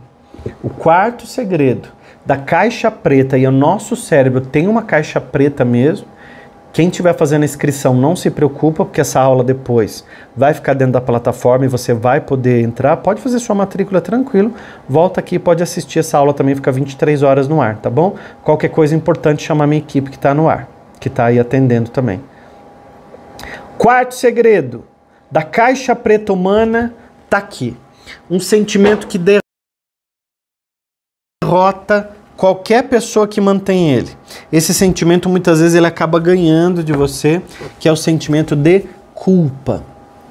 da caixa preta, e o nosso cérebro tem uma caixa preta mesmo. Quem estiver fazendo a inscrição não se preocupa, porque essa aula depois vai ficar dentro da plataforma e você vai poder entrar. Pode fazer sua matrícula tranquilo, volta aqui, pode assistir essa aula também, fica 23 horas no ar, tá bom? Qualquer coisa importante, chamar minha equipe que está no ar, que está aí atendendo também. Quarto segredo da caixa preta humana tá aqui. Um sentimento que derrota qualquer pessoa que mantém ele. Esse sentimento muitas vezes ele acaba ganhando de você, que é o sentimento de culpa.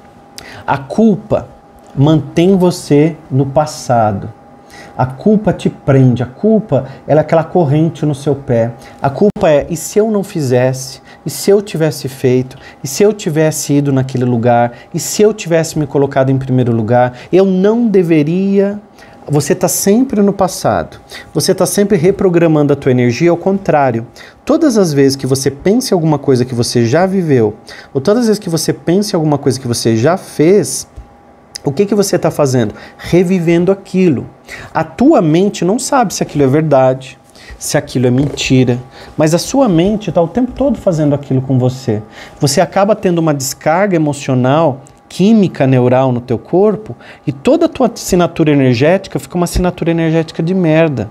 A culpa mantém você no passado. A culpa te prende, a culpa ela é aquela corrente no seu pé. A culpa é, e se eu não fizesse? E se eu tivesse feito? E se eu tivesse ido naquele lugar? E se eu tivesse me colocado em primeiro lugar? Eu não deveria... Você está sempre no passado, você está sempre reprogramando a tua energia ao contrário. Todas as vezes que você pensa em alguma coisa que você já viveu, ou todas as vezes que você pensa em alguma coisa que você já fez, o que você está fazendo? Revivendo aquilo. A tua mente não sabe se aquilo é verdade, se aquilo é mentira, mas a sua mente está o tempo todo fazendo aquilo com você. Você acaba tendo uma descarga emocional, química neural no teu corpo, e toda a tua assinatura energética fica uma assinatura energética de merda,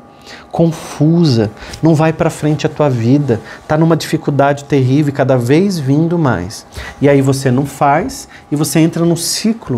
confusa, não vai para frente a tua vida, tá numa dificuldade terrível, cada vez vindo mais. E aí você não faz e você entra num ciclo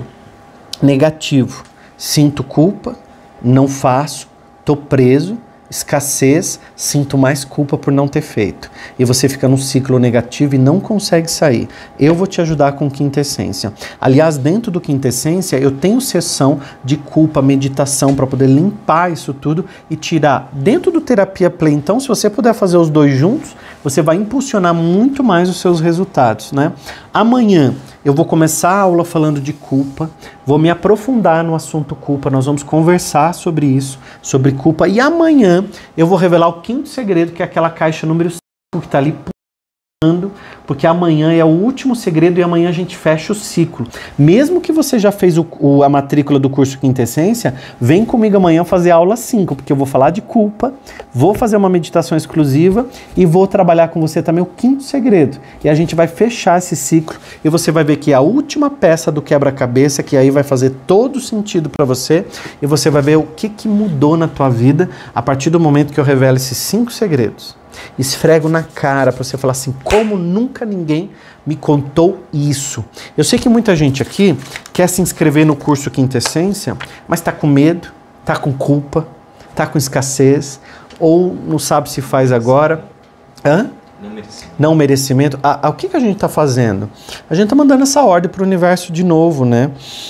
negativo. Sinto culpa, não faço, tô preso, escassez, sinto mais culpa por não ter feito. E você fica num ciclo negativo e não consegue sair. Eu vou te ajudar com Quintessência. Aliás, dentro do Quintessência, eu tenho sessão de culpa, meditação, para poder limpar isso tudo e tirar. Dentro do Terapia Play, então, se você puder fazer os dois juntos, você vai impulsionar muito mais os seus resultados, né? Amanhã eu vou começar a aula falando de culpa, vou me aprofundar no assunto culpa, nós vamos conversar sobre isso, sobre culpa, e amanhã eu vou revelar o quinto segredo, que é aquela caixa número 5 que está ali pulando, porque amanhã é o último segredo e amanhã a gente fecha o ciclo. Mesmo que você já fez a matrícula do curso Quintessência, vem comigo amanhã fazer a aula 5, porque eu vou falar de culpa, vou fazer uma meditação exclusiva e vou trabalhar com você também o quinto segredo. E a gente vai fechar esse ciclo e você vai ver que é a última peça do quebra-cabeça, que aí vai fazer todo sentido para você, e você vai ver o que mudou na tua vida a partir do momento que eu revelo esses 5 segredos. Esfrego na cara para você falar assim, como nunca ninguém me contou isso. Eu sei que muita gente aqui quer se inscrever no curso Quintessência, mas está com medo, está com culpa, está com escassez, ou não sabe se faz agora. Hã? Não merecimento. O que a gente está fazendo? A gente está mandando essa ordem para o universo de novo, né?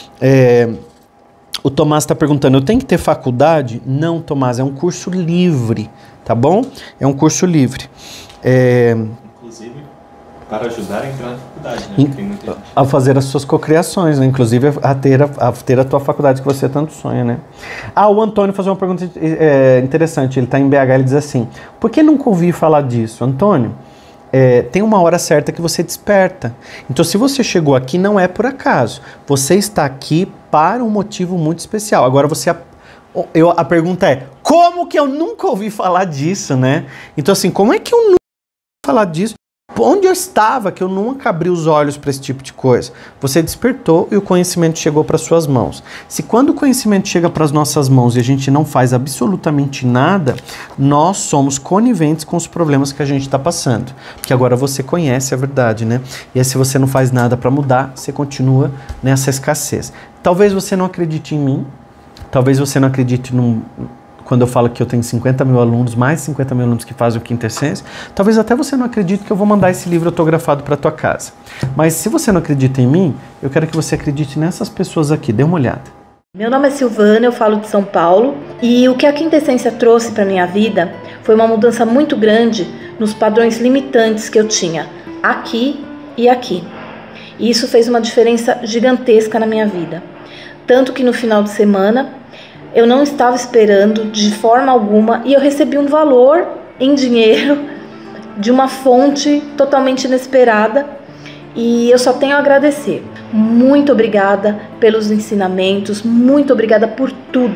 O Tomás está perguntando, eu tenho que ter faculdade? Não, Tomás, é um curso livre, tá bom? É um curso livre. Inclusive, para ajudar a entrar na faculdade, né? Tem muita gente. A fazer as suas cocriações, né? Inclusive a ter a tua faculdade que você tanto sonha, né? O Antônio faz uma pergunta interessante, ele está em BH, ele diz assim, por que nunca ouvi falar disso? Antônio, tem uma hora certa que você desperta. Então, se você chegou aqui, não é por acaso. Você está aqui para um motivo muito especial. Agora, a pergunta é, como Como que eu nunca ouvi falar disso, né? Então assim, como é que eu nunca ouvi falar disso? Onde eu estava que eu nunca abri os olhos para esse tipo de coisa? Você despertou e o conhecimento chegou para suas mãos. Se quando o conhecimento chega para as nossas mãos e a gente não faz absolutamente nada, nós somos coniventes com os problemas que a gente está passando. Porque agora você conhece a verdade, né? E aí se você não faz nada para mudar, você continua nessa escassez. Talvez você não acredite em mim, talvez você não acredite quando eu falo que eu tenho 50 mil alunos, mais de 50 mil alunos que fazem o Quinta Essência, talvez até você não acredite que eu vou mandar esse livro autografado para tua casa. Mas se você não acredita em mim, eu quero que você acredite nessas pessoas aqui. Dê uma olhada. Meu nome é Silvana, eu falo de São Paulo, e o que a Quinta Essência trouxe para minha vida foi uma mudança muito grande nos padrões limitantes que eu tinha aqui e aqui. E isso fez uma diferença gigantesca na minha vida. Tanto que no final de semana eu não estava esperando de forma alguma e eu recebi um valor em dinheiro de uma fonte totalmente inesperada e eu só tenho a agradecer. Muito obrigada pelos ensinamentos, muito obrigada por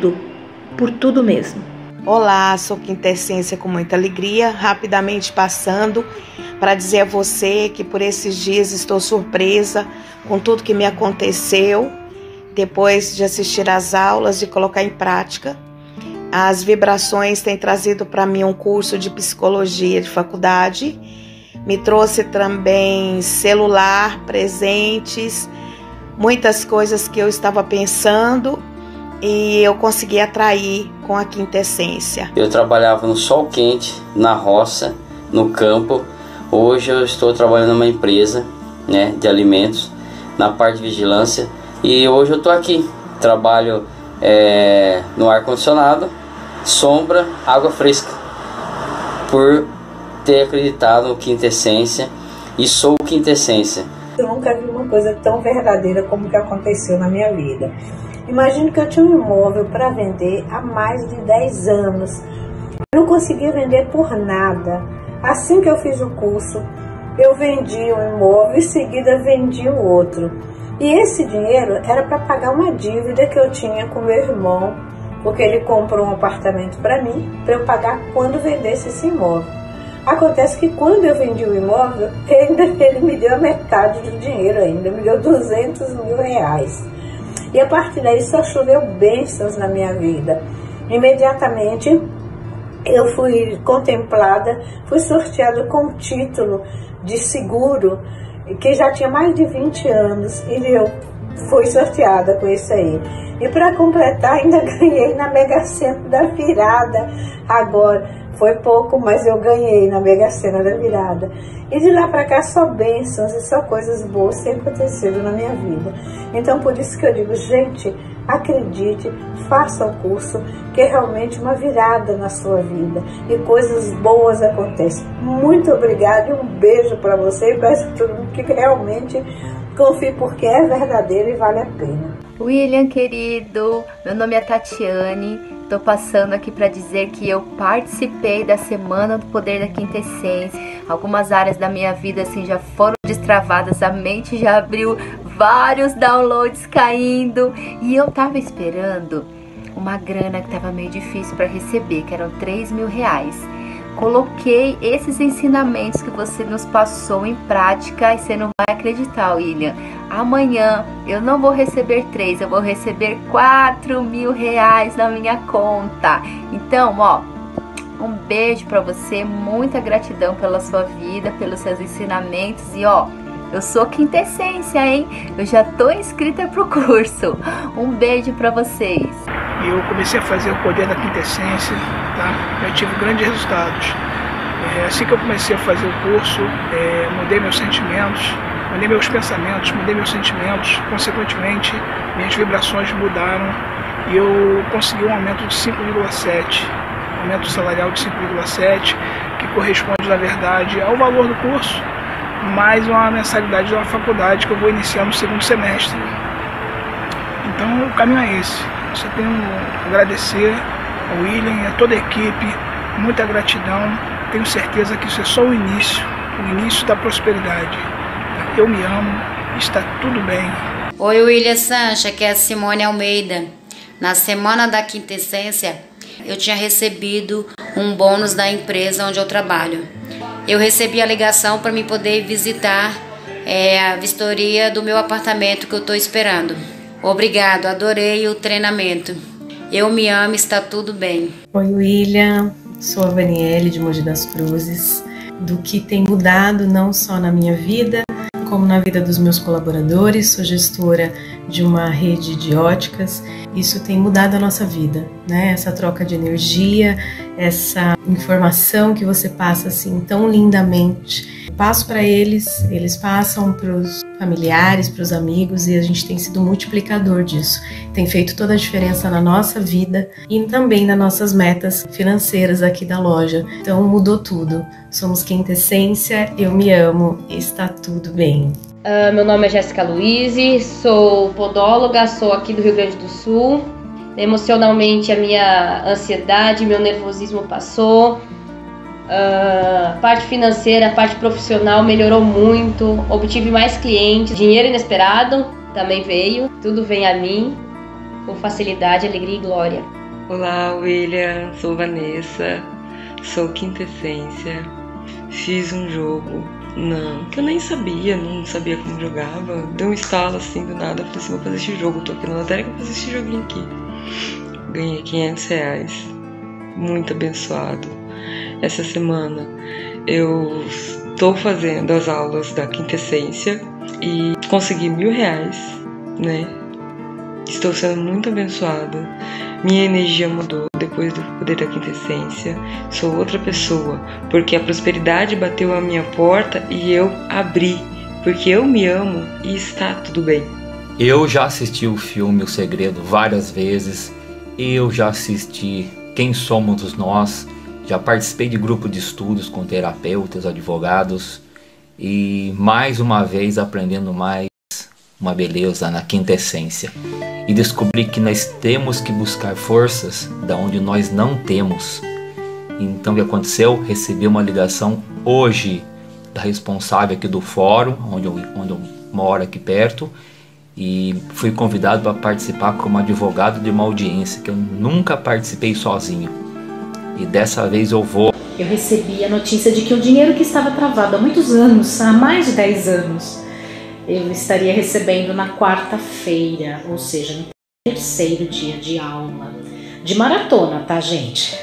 tudo mesmo. Olá, sou Quinta Essência com muita alegria, rapidamente passando para dizer a você que por esses dias estou surpresa com tudo que me aconteceu. Depois de assistir às aulas, de colocar em prática, as vibrações têm trazido para mim um curso de psicologia de faculdade, me trouxe também celular, presentes, muitas coisas que eu estava pensando e eu consegui atrair com a Quinta Essência. Eu trabalhava no sol quente, na roça, no campo. Hoje eu estou trabalhando numa empresa, né, de alimentos, na parte de vigilância. E hoje eu tô aqui, trabalho no ar-condicionado, sombra, água fresca, por ter acreditado no Quinta Essência e sou Quinta Essência. Eu nunca vi uma coisa tão verdadeira como o que aconteceu na minha vida. Imagino que eu tinha um imóvel para vender há mais de 10 anos. Eu não conseguia vender por nada. Assim que eu fiz o curso, eu vendi um imóvel e em seguida vendi o outro. E esse dinheiro era para pagar uma dívida que eu tinha com meu irmão, porque ele comprou um apartamento para mim, para eu pagar quando vendesse esse imóvel. Acontece que quando eu vendi o imóvel, ele me deu a metade do dinheiro ainda, me deu 200 mil reais. E a partir daí só choveu bênçãos na minha vida. Imediatamente eu fui contemplada, fui sorteada com um título de seguro, que já tinha mais de 20 anos, e eu fui sorteada com isso aí. E para completar, ainda ganhei na Mega Sena da virada. Agora, foi pouco, mas eu ganhei na Mega Sena da virada. E de lá para cá, só bênçãos e só coisas boas têm acontecido na minha vida. Então, por isso que eu digo, gente, acredite, faça o curso, que é realmente uma virada na sua vida e coisas boas acontecem. Muito obrigada e um beijo para você e peço a todo mundo que realmente confie, porque é verdadeiro e vale a pena. William, querido, meu nome é Tatiane. Estou passando aqui para dizer que eu participei da Semana do Poder da Quinta Essência. Algumas áreas da minha vida assim já foram destravadas, a mente já abriu, vários downloads caindo. E eu tava esperando uma grana que tava meio difícil para receber, que eram 3 mil reais. Coloquei esses ensinamentos que você nos passou em prática e você não vai acreditar, William. Amanhã eu não vou receber 3, eu vou receber 4 mil reais na minha conta. Então, ó, um beijo pra você, muita gratidão pela sua vida, pelos seus ensinamentos e ó, eu sou Quinta Essência, hein? Eu já tô inscrita pro curso. Um beijo pra vocês. Eu comecei a fazer o Poder da Quinta Essência, tá? Eu tive grandes resultados. Assim que eu comecei a fazer o curso, mudei meus sentimentos, mudei meus pensamentos, mudei meus sentimentos. Consequentemente, minhas vibrações mudaram e eu consegui um aumento de 5,7. Aumento salarial de 5,7, que corresponde, na verdade, ao valor do curso, mais uma mensalidade de uma faculdade que eu vou iniciar no segundo semestre. Então o caminho é esse. Eu só tenho a agradecer ao William e a toda a equipe, muita gratidão. Tenho certeza que isso é só o início da prosperidade. Eu me amo, está tudo bem. Oi, William Sanches, aqui é a Simone Almeida. Na Semana da Quinta Essência, eu tinha recebido um bônus da empresa onde eu trabalho. Eu recebi a ligação para me poder visitar a vistoria do meu apartamento que eu estou esperando. Obrigado, adorei o treinamento. Eu me amo, está tudo bem. Oi, William, sou a Vaniele de Mogi das Cruzes. Do que tem mudado não só na minha vida, como na vida dos meus colaboradores, sou gestora de uma rede de óticas. Isso tem mudado a nossa vida, né? Essa troca de energia, essa informação que você passa assim tão lindamente. Passo para eles, eles passam para os familiares, para os amigos, e a gente tem sido multiplicador disso. Tem feito toda a diferença na nossa vida e também nas nossas metas financeiras aqui da loja. Então mudou tudo. Somos Quintessência, eu me amo, está tudo bem. Meu nome é Jéssica Luiz, sou podóloga, sou aqui do Rio Grande do Sul. Emocionalmente a minha ansiedade, meu nervosismo passou. Parte financeira, parte profissional melhorou muito, obtive mais clientes, dinheiro inesperado também veio, tudo vem a mim com facilidade, alegria e glória. Olá, William, sou Vanessa, sou Quintessência, fiz um jogo que eu nem sabia, não sabia como jogava, deu um estalo assim do nada, falei assim, vou fazer esse jogo, tô aqui na lotérica, vou fazer esse joguinho aqui. Ganhei R$500, muito abençoado. Essa semana eu estou fazendo as aulas da Quintessência e consegui R$1.000, né? Estou sendo muito abençoada. Minha energia mudou depois do poder da Quintessência. Sou outra pessoa, porque a prosperidade bateu à minha porta e eu abri, porque eu me amo e está tudo bem. Eu já assisti o filme O Segredo várias vezes. Eu já assisti Quem Somos Nós. Já participei de grupo de estudos com terapeutas, advogados e mais uma vez aprendendo mais uma beleza na Quintessência. E descobri que nós temos que buscar forças da onde nós não temos. Então o que aconteceu? Recebi uma ligação hoje da responsável aqui do fórum, onde eu moro aqui perto, e fui convidado para participar como advogado de uma audiência que eu nunca participei sozinho. E dessa vez eu vou. Eu recebi a notícia de que o dinheiro que estava travado há muitos anos, há mais de 10 anos, eu estaria recebendo na quarta-feira, ou seja, no terceiro dia de aula. De maratona, tá, gente?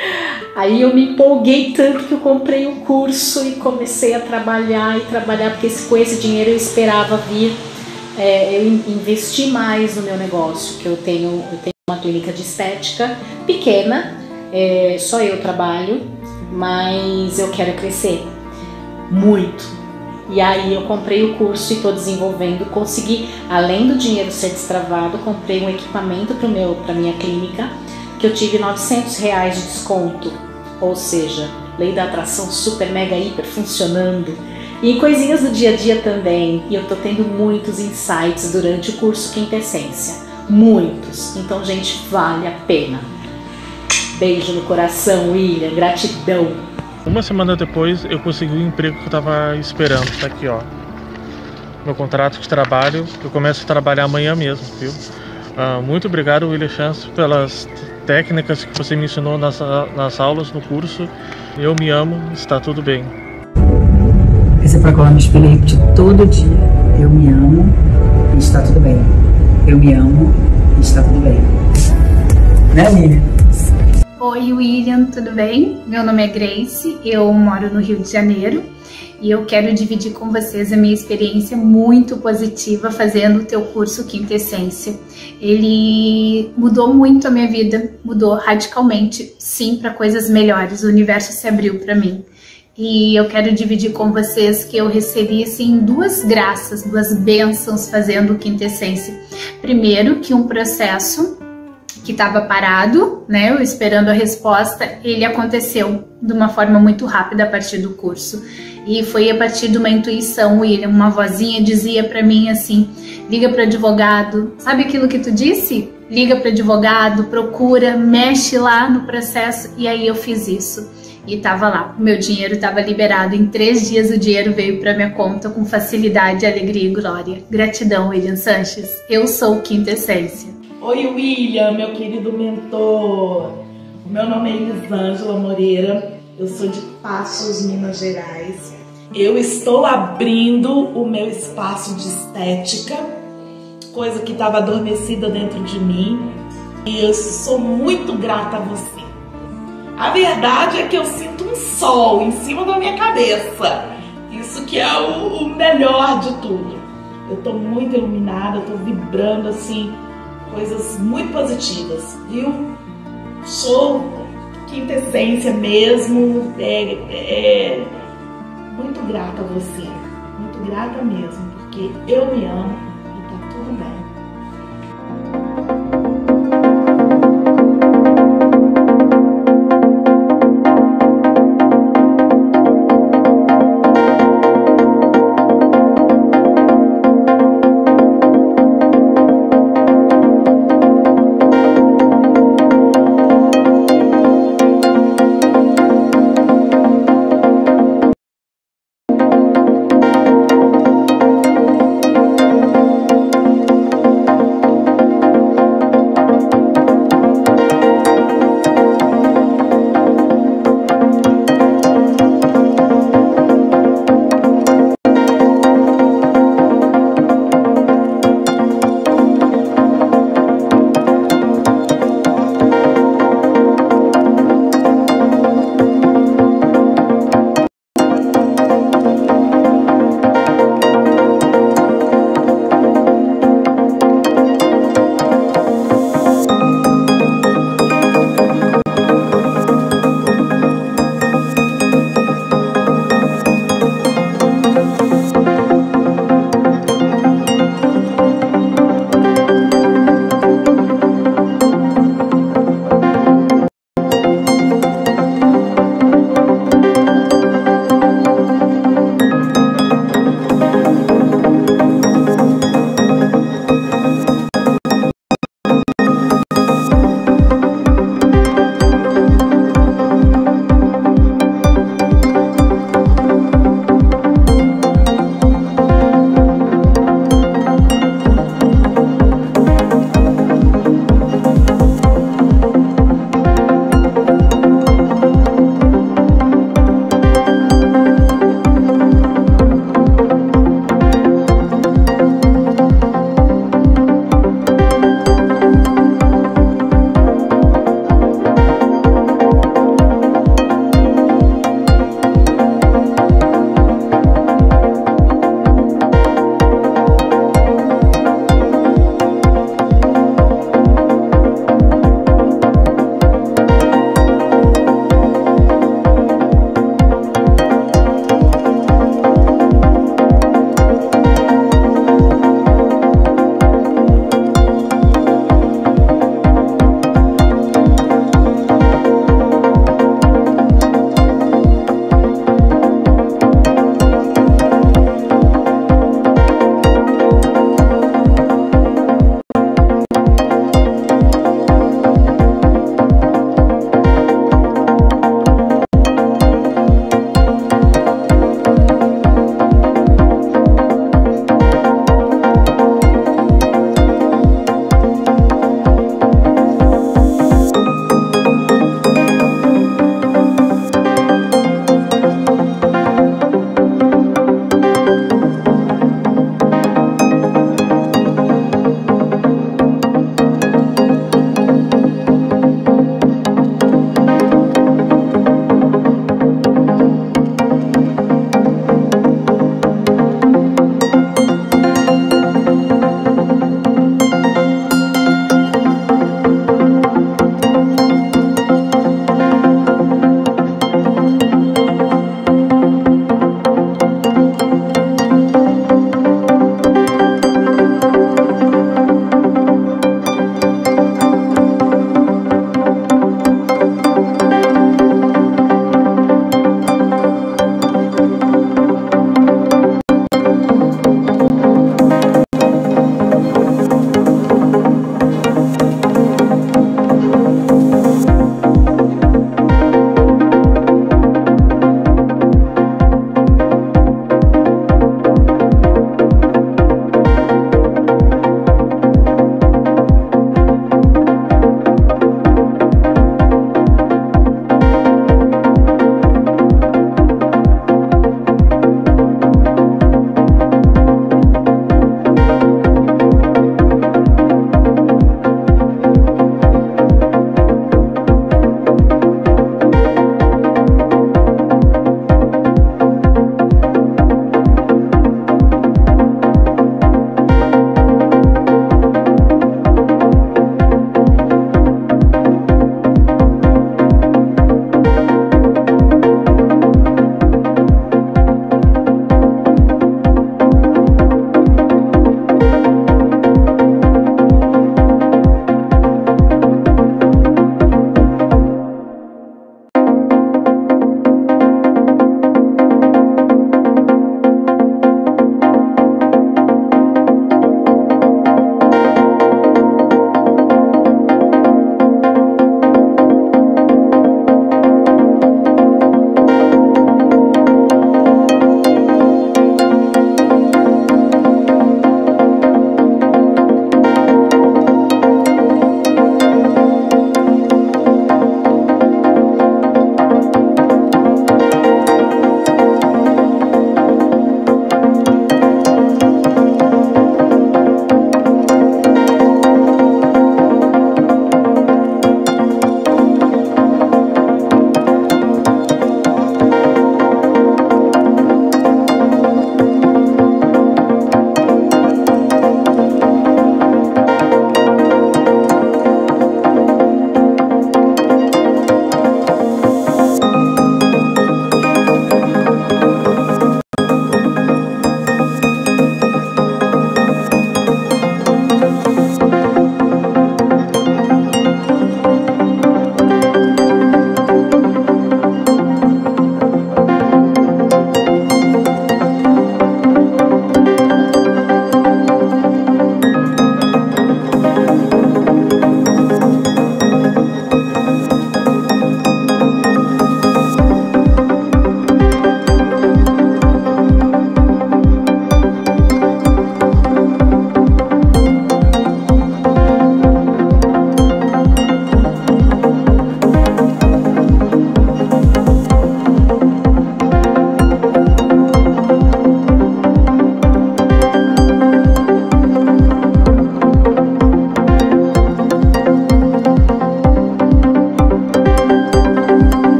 Aí eu me empolguei tanto que eu comprei um curso e comecei a trabalhar, porque com esse dinheiro eu esperava vir, eu investi mais no meu negócio, que eu tenho uma clínica de estética pequena, só eu trabalho, mas eu quero crescer muito. E aí eu comprei o curso e estou desenvolvendo, consegui, além do dinheiro ser destravado, comprei um equipamento para minha clínica, que eu tive R$900 de desconto, ou seja, lei da atração super, mega, hiper funcionando. E coisinhas do dia a dia também, e eu estou tendo muitos insights durante o curso Quintessência, muitos, então gente, vale a pena. Beijo no coração, William, gratidão. Uma semana depois eu consegui o emprego que eu estava esperando, tá aqui ó, meu contrato de trabalho, eu começo a trabalhar amanhã mesmo, viu? Muito obrigado, William Chance, pelas técnicas que você me ensinou nas aulas, no curso. Eu me amo, está tudo bem. Esse programa me espelha repetir todo dia. Eu me amo e está tudo bem. Eu me amo e está tudo bem. Né, William? Oi, William, tudo bem? Meu nome é Grace, eu moro no Rio de Janeiro e eu quero dividir com vocês a minha experiência muito positiva fazendo o teu curso Quintessência. Ele mudou muito a minha vida, mudou radicalmente, sim, para coisas melhores. O universo se abriu para mim. E eu quero dividir com vocês que eu recebi, assim, duas graças, duas bênçãos fazendo o Quintessência. Primeiro, que um processo que estava parado, né, eu esperando a resposta, ele aconteceu de uma forma muito rápida a partir do curso. E foi a partir de uma intuição, William, uma vozinha dizia para mim assim, liga para advogado, sabe aquilo que tu disse? Liga para advogado, procura, mexe lá no processo, e aí eu fiz isso. E tava lá, o meu dinheiro estava liberado, em 3 dias o dinheiro veio para minha conta com facilidade, alegria e glória. Gratidão, William Sanches, eu sou Quintessência. Oi, William, meu querido mentor. Meu nome é Elisângela Moreira, eu sou de Passos, Minas Gerais. Eu estou abrindo o meu espaço de estética, coisa que estava adormecida dentro de mim, e eu sou muito grata a você. A verdade é que eu sinto um sol em cima da minha cabeça, isso que é o melhor de tudo. Eu estou muito iluminada, estou vibrando assim, coisas muito positivas, viu? Sou quinta essência mesmo, muito grata a você, muito grata mesmo, porque eu me amo e tá tudo bem.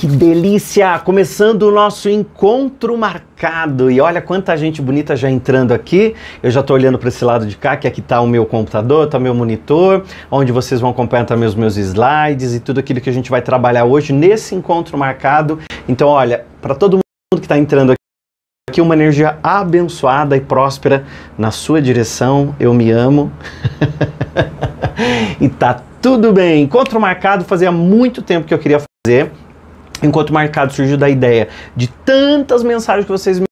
Que delícia! Começando o nosso encontro marcado. E olha quanta gente bonita já entrando aqui. Eu já estou olhando para esse lado de cá, que aqui está o meu computador, está o meu monitor, onde vocês vão acompanhar também os meus slides e tudo aquilo que a gente vai trabalhar hoje nesse encontro marcado. Então, olha, para todo mundo que está entrando aqui, uma energia abençoada e próspera na sua direção. Eu me amo. E tá tudo bem. Encontro marcado, fazia muito tempo que eu queria fazer. Encontro marcado surgiu da ideia de tantas mensagens que vocês me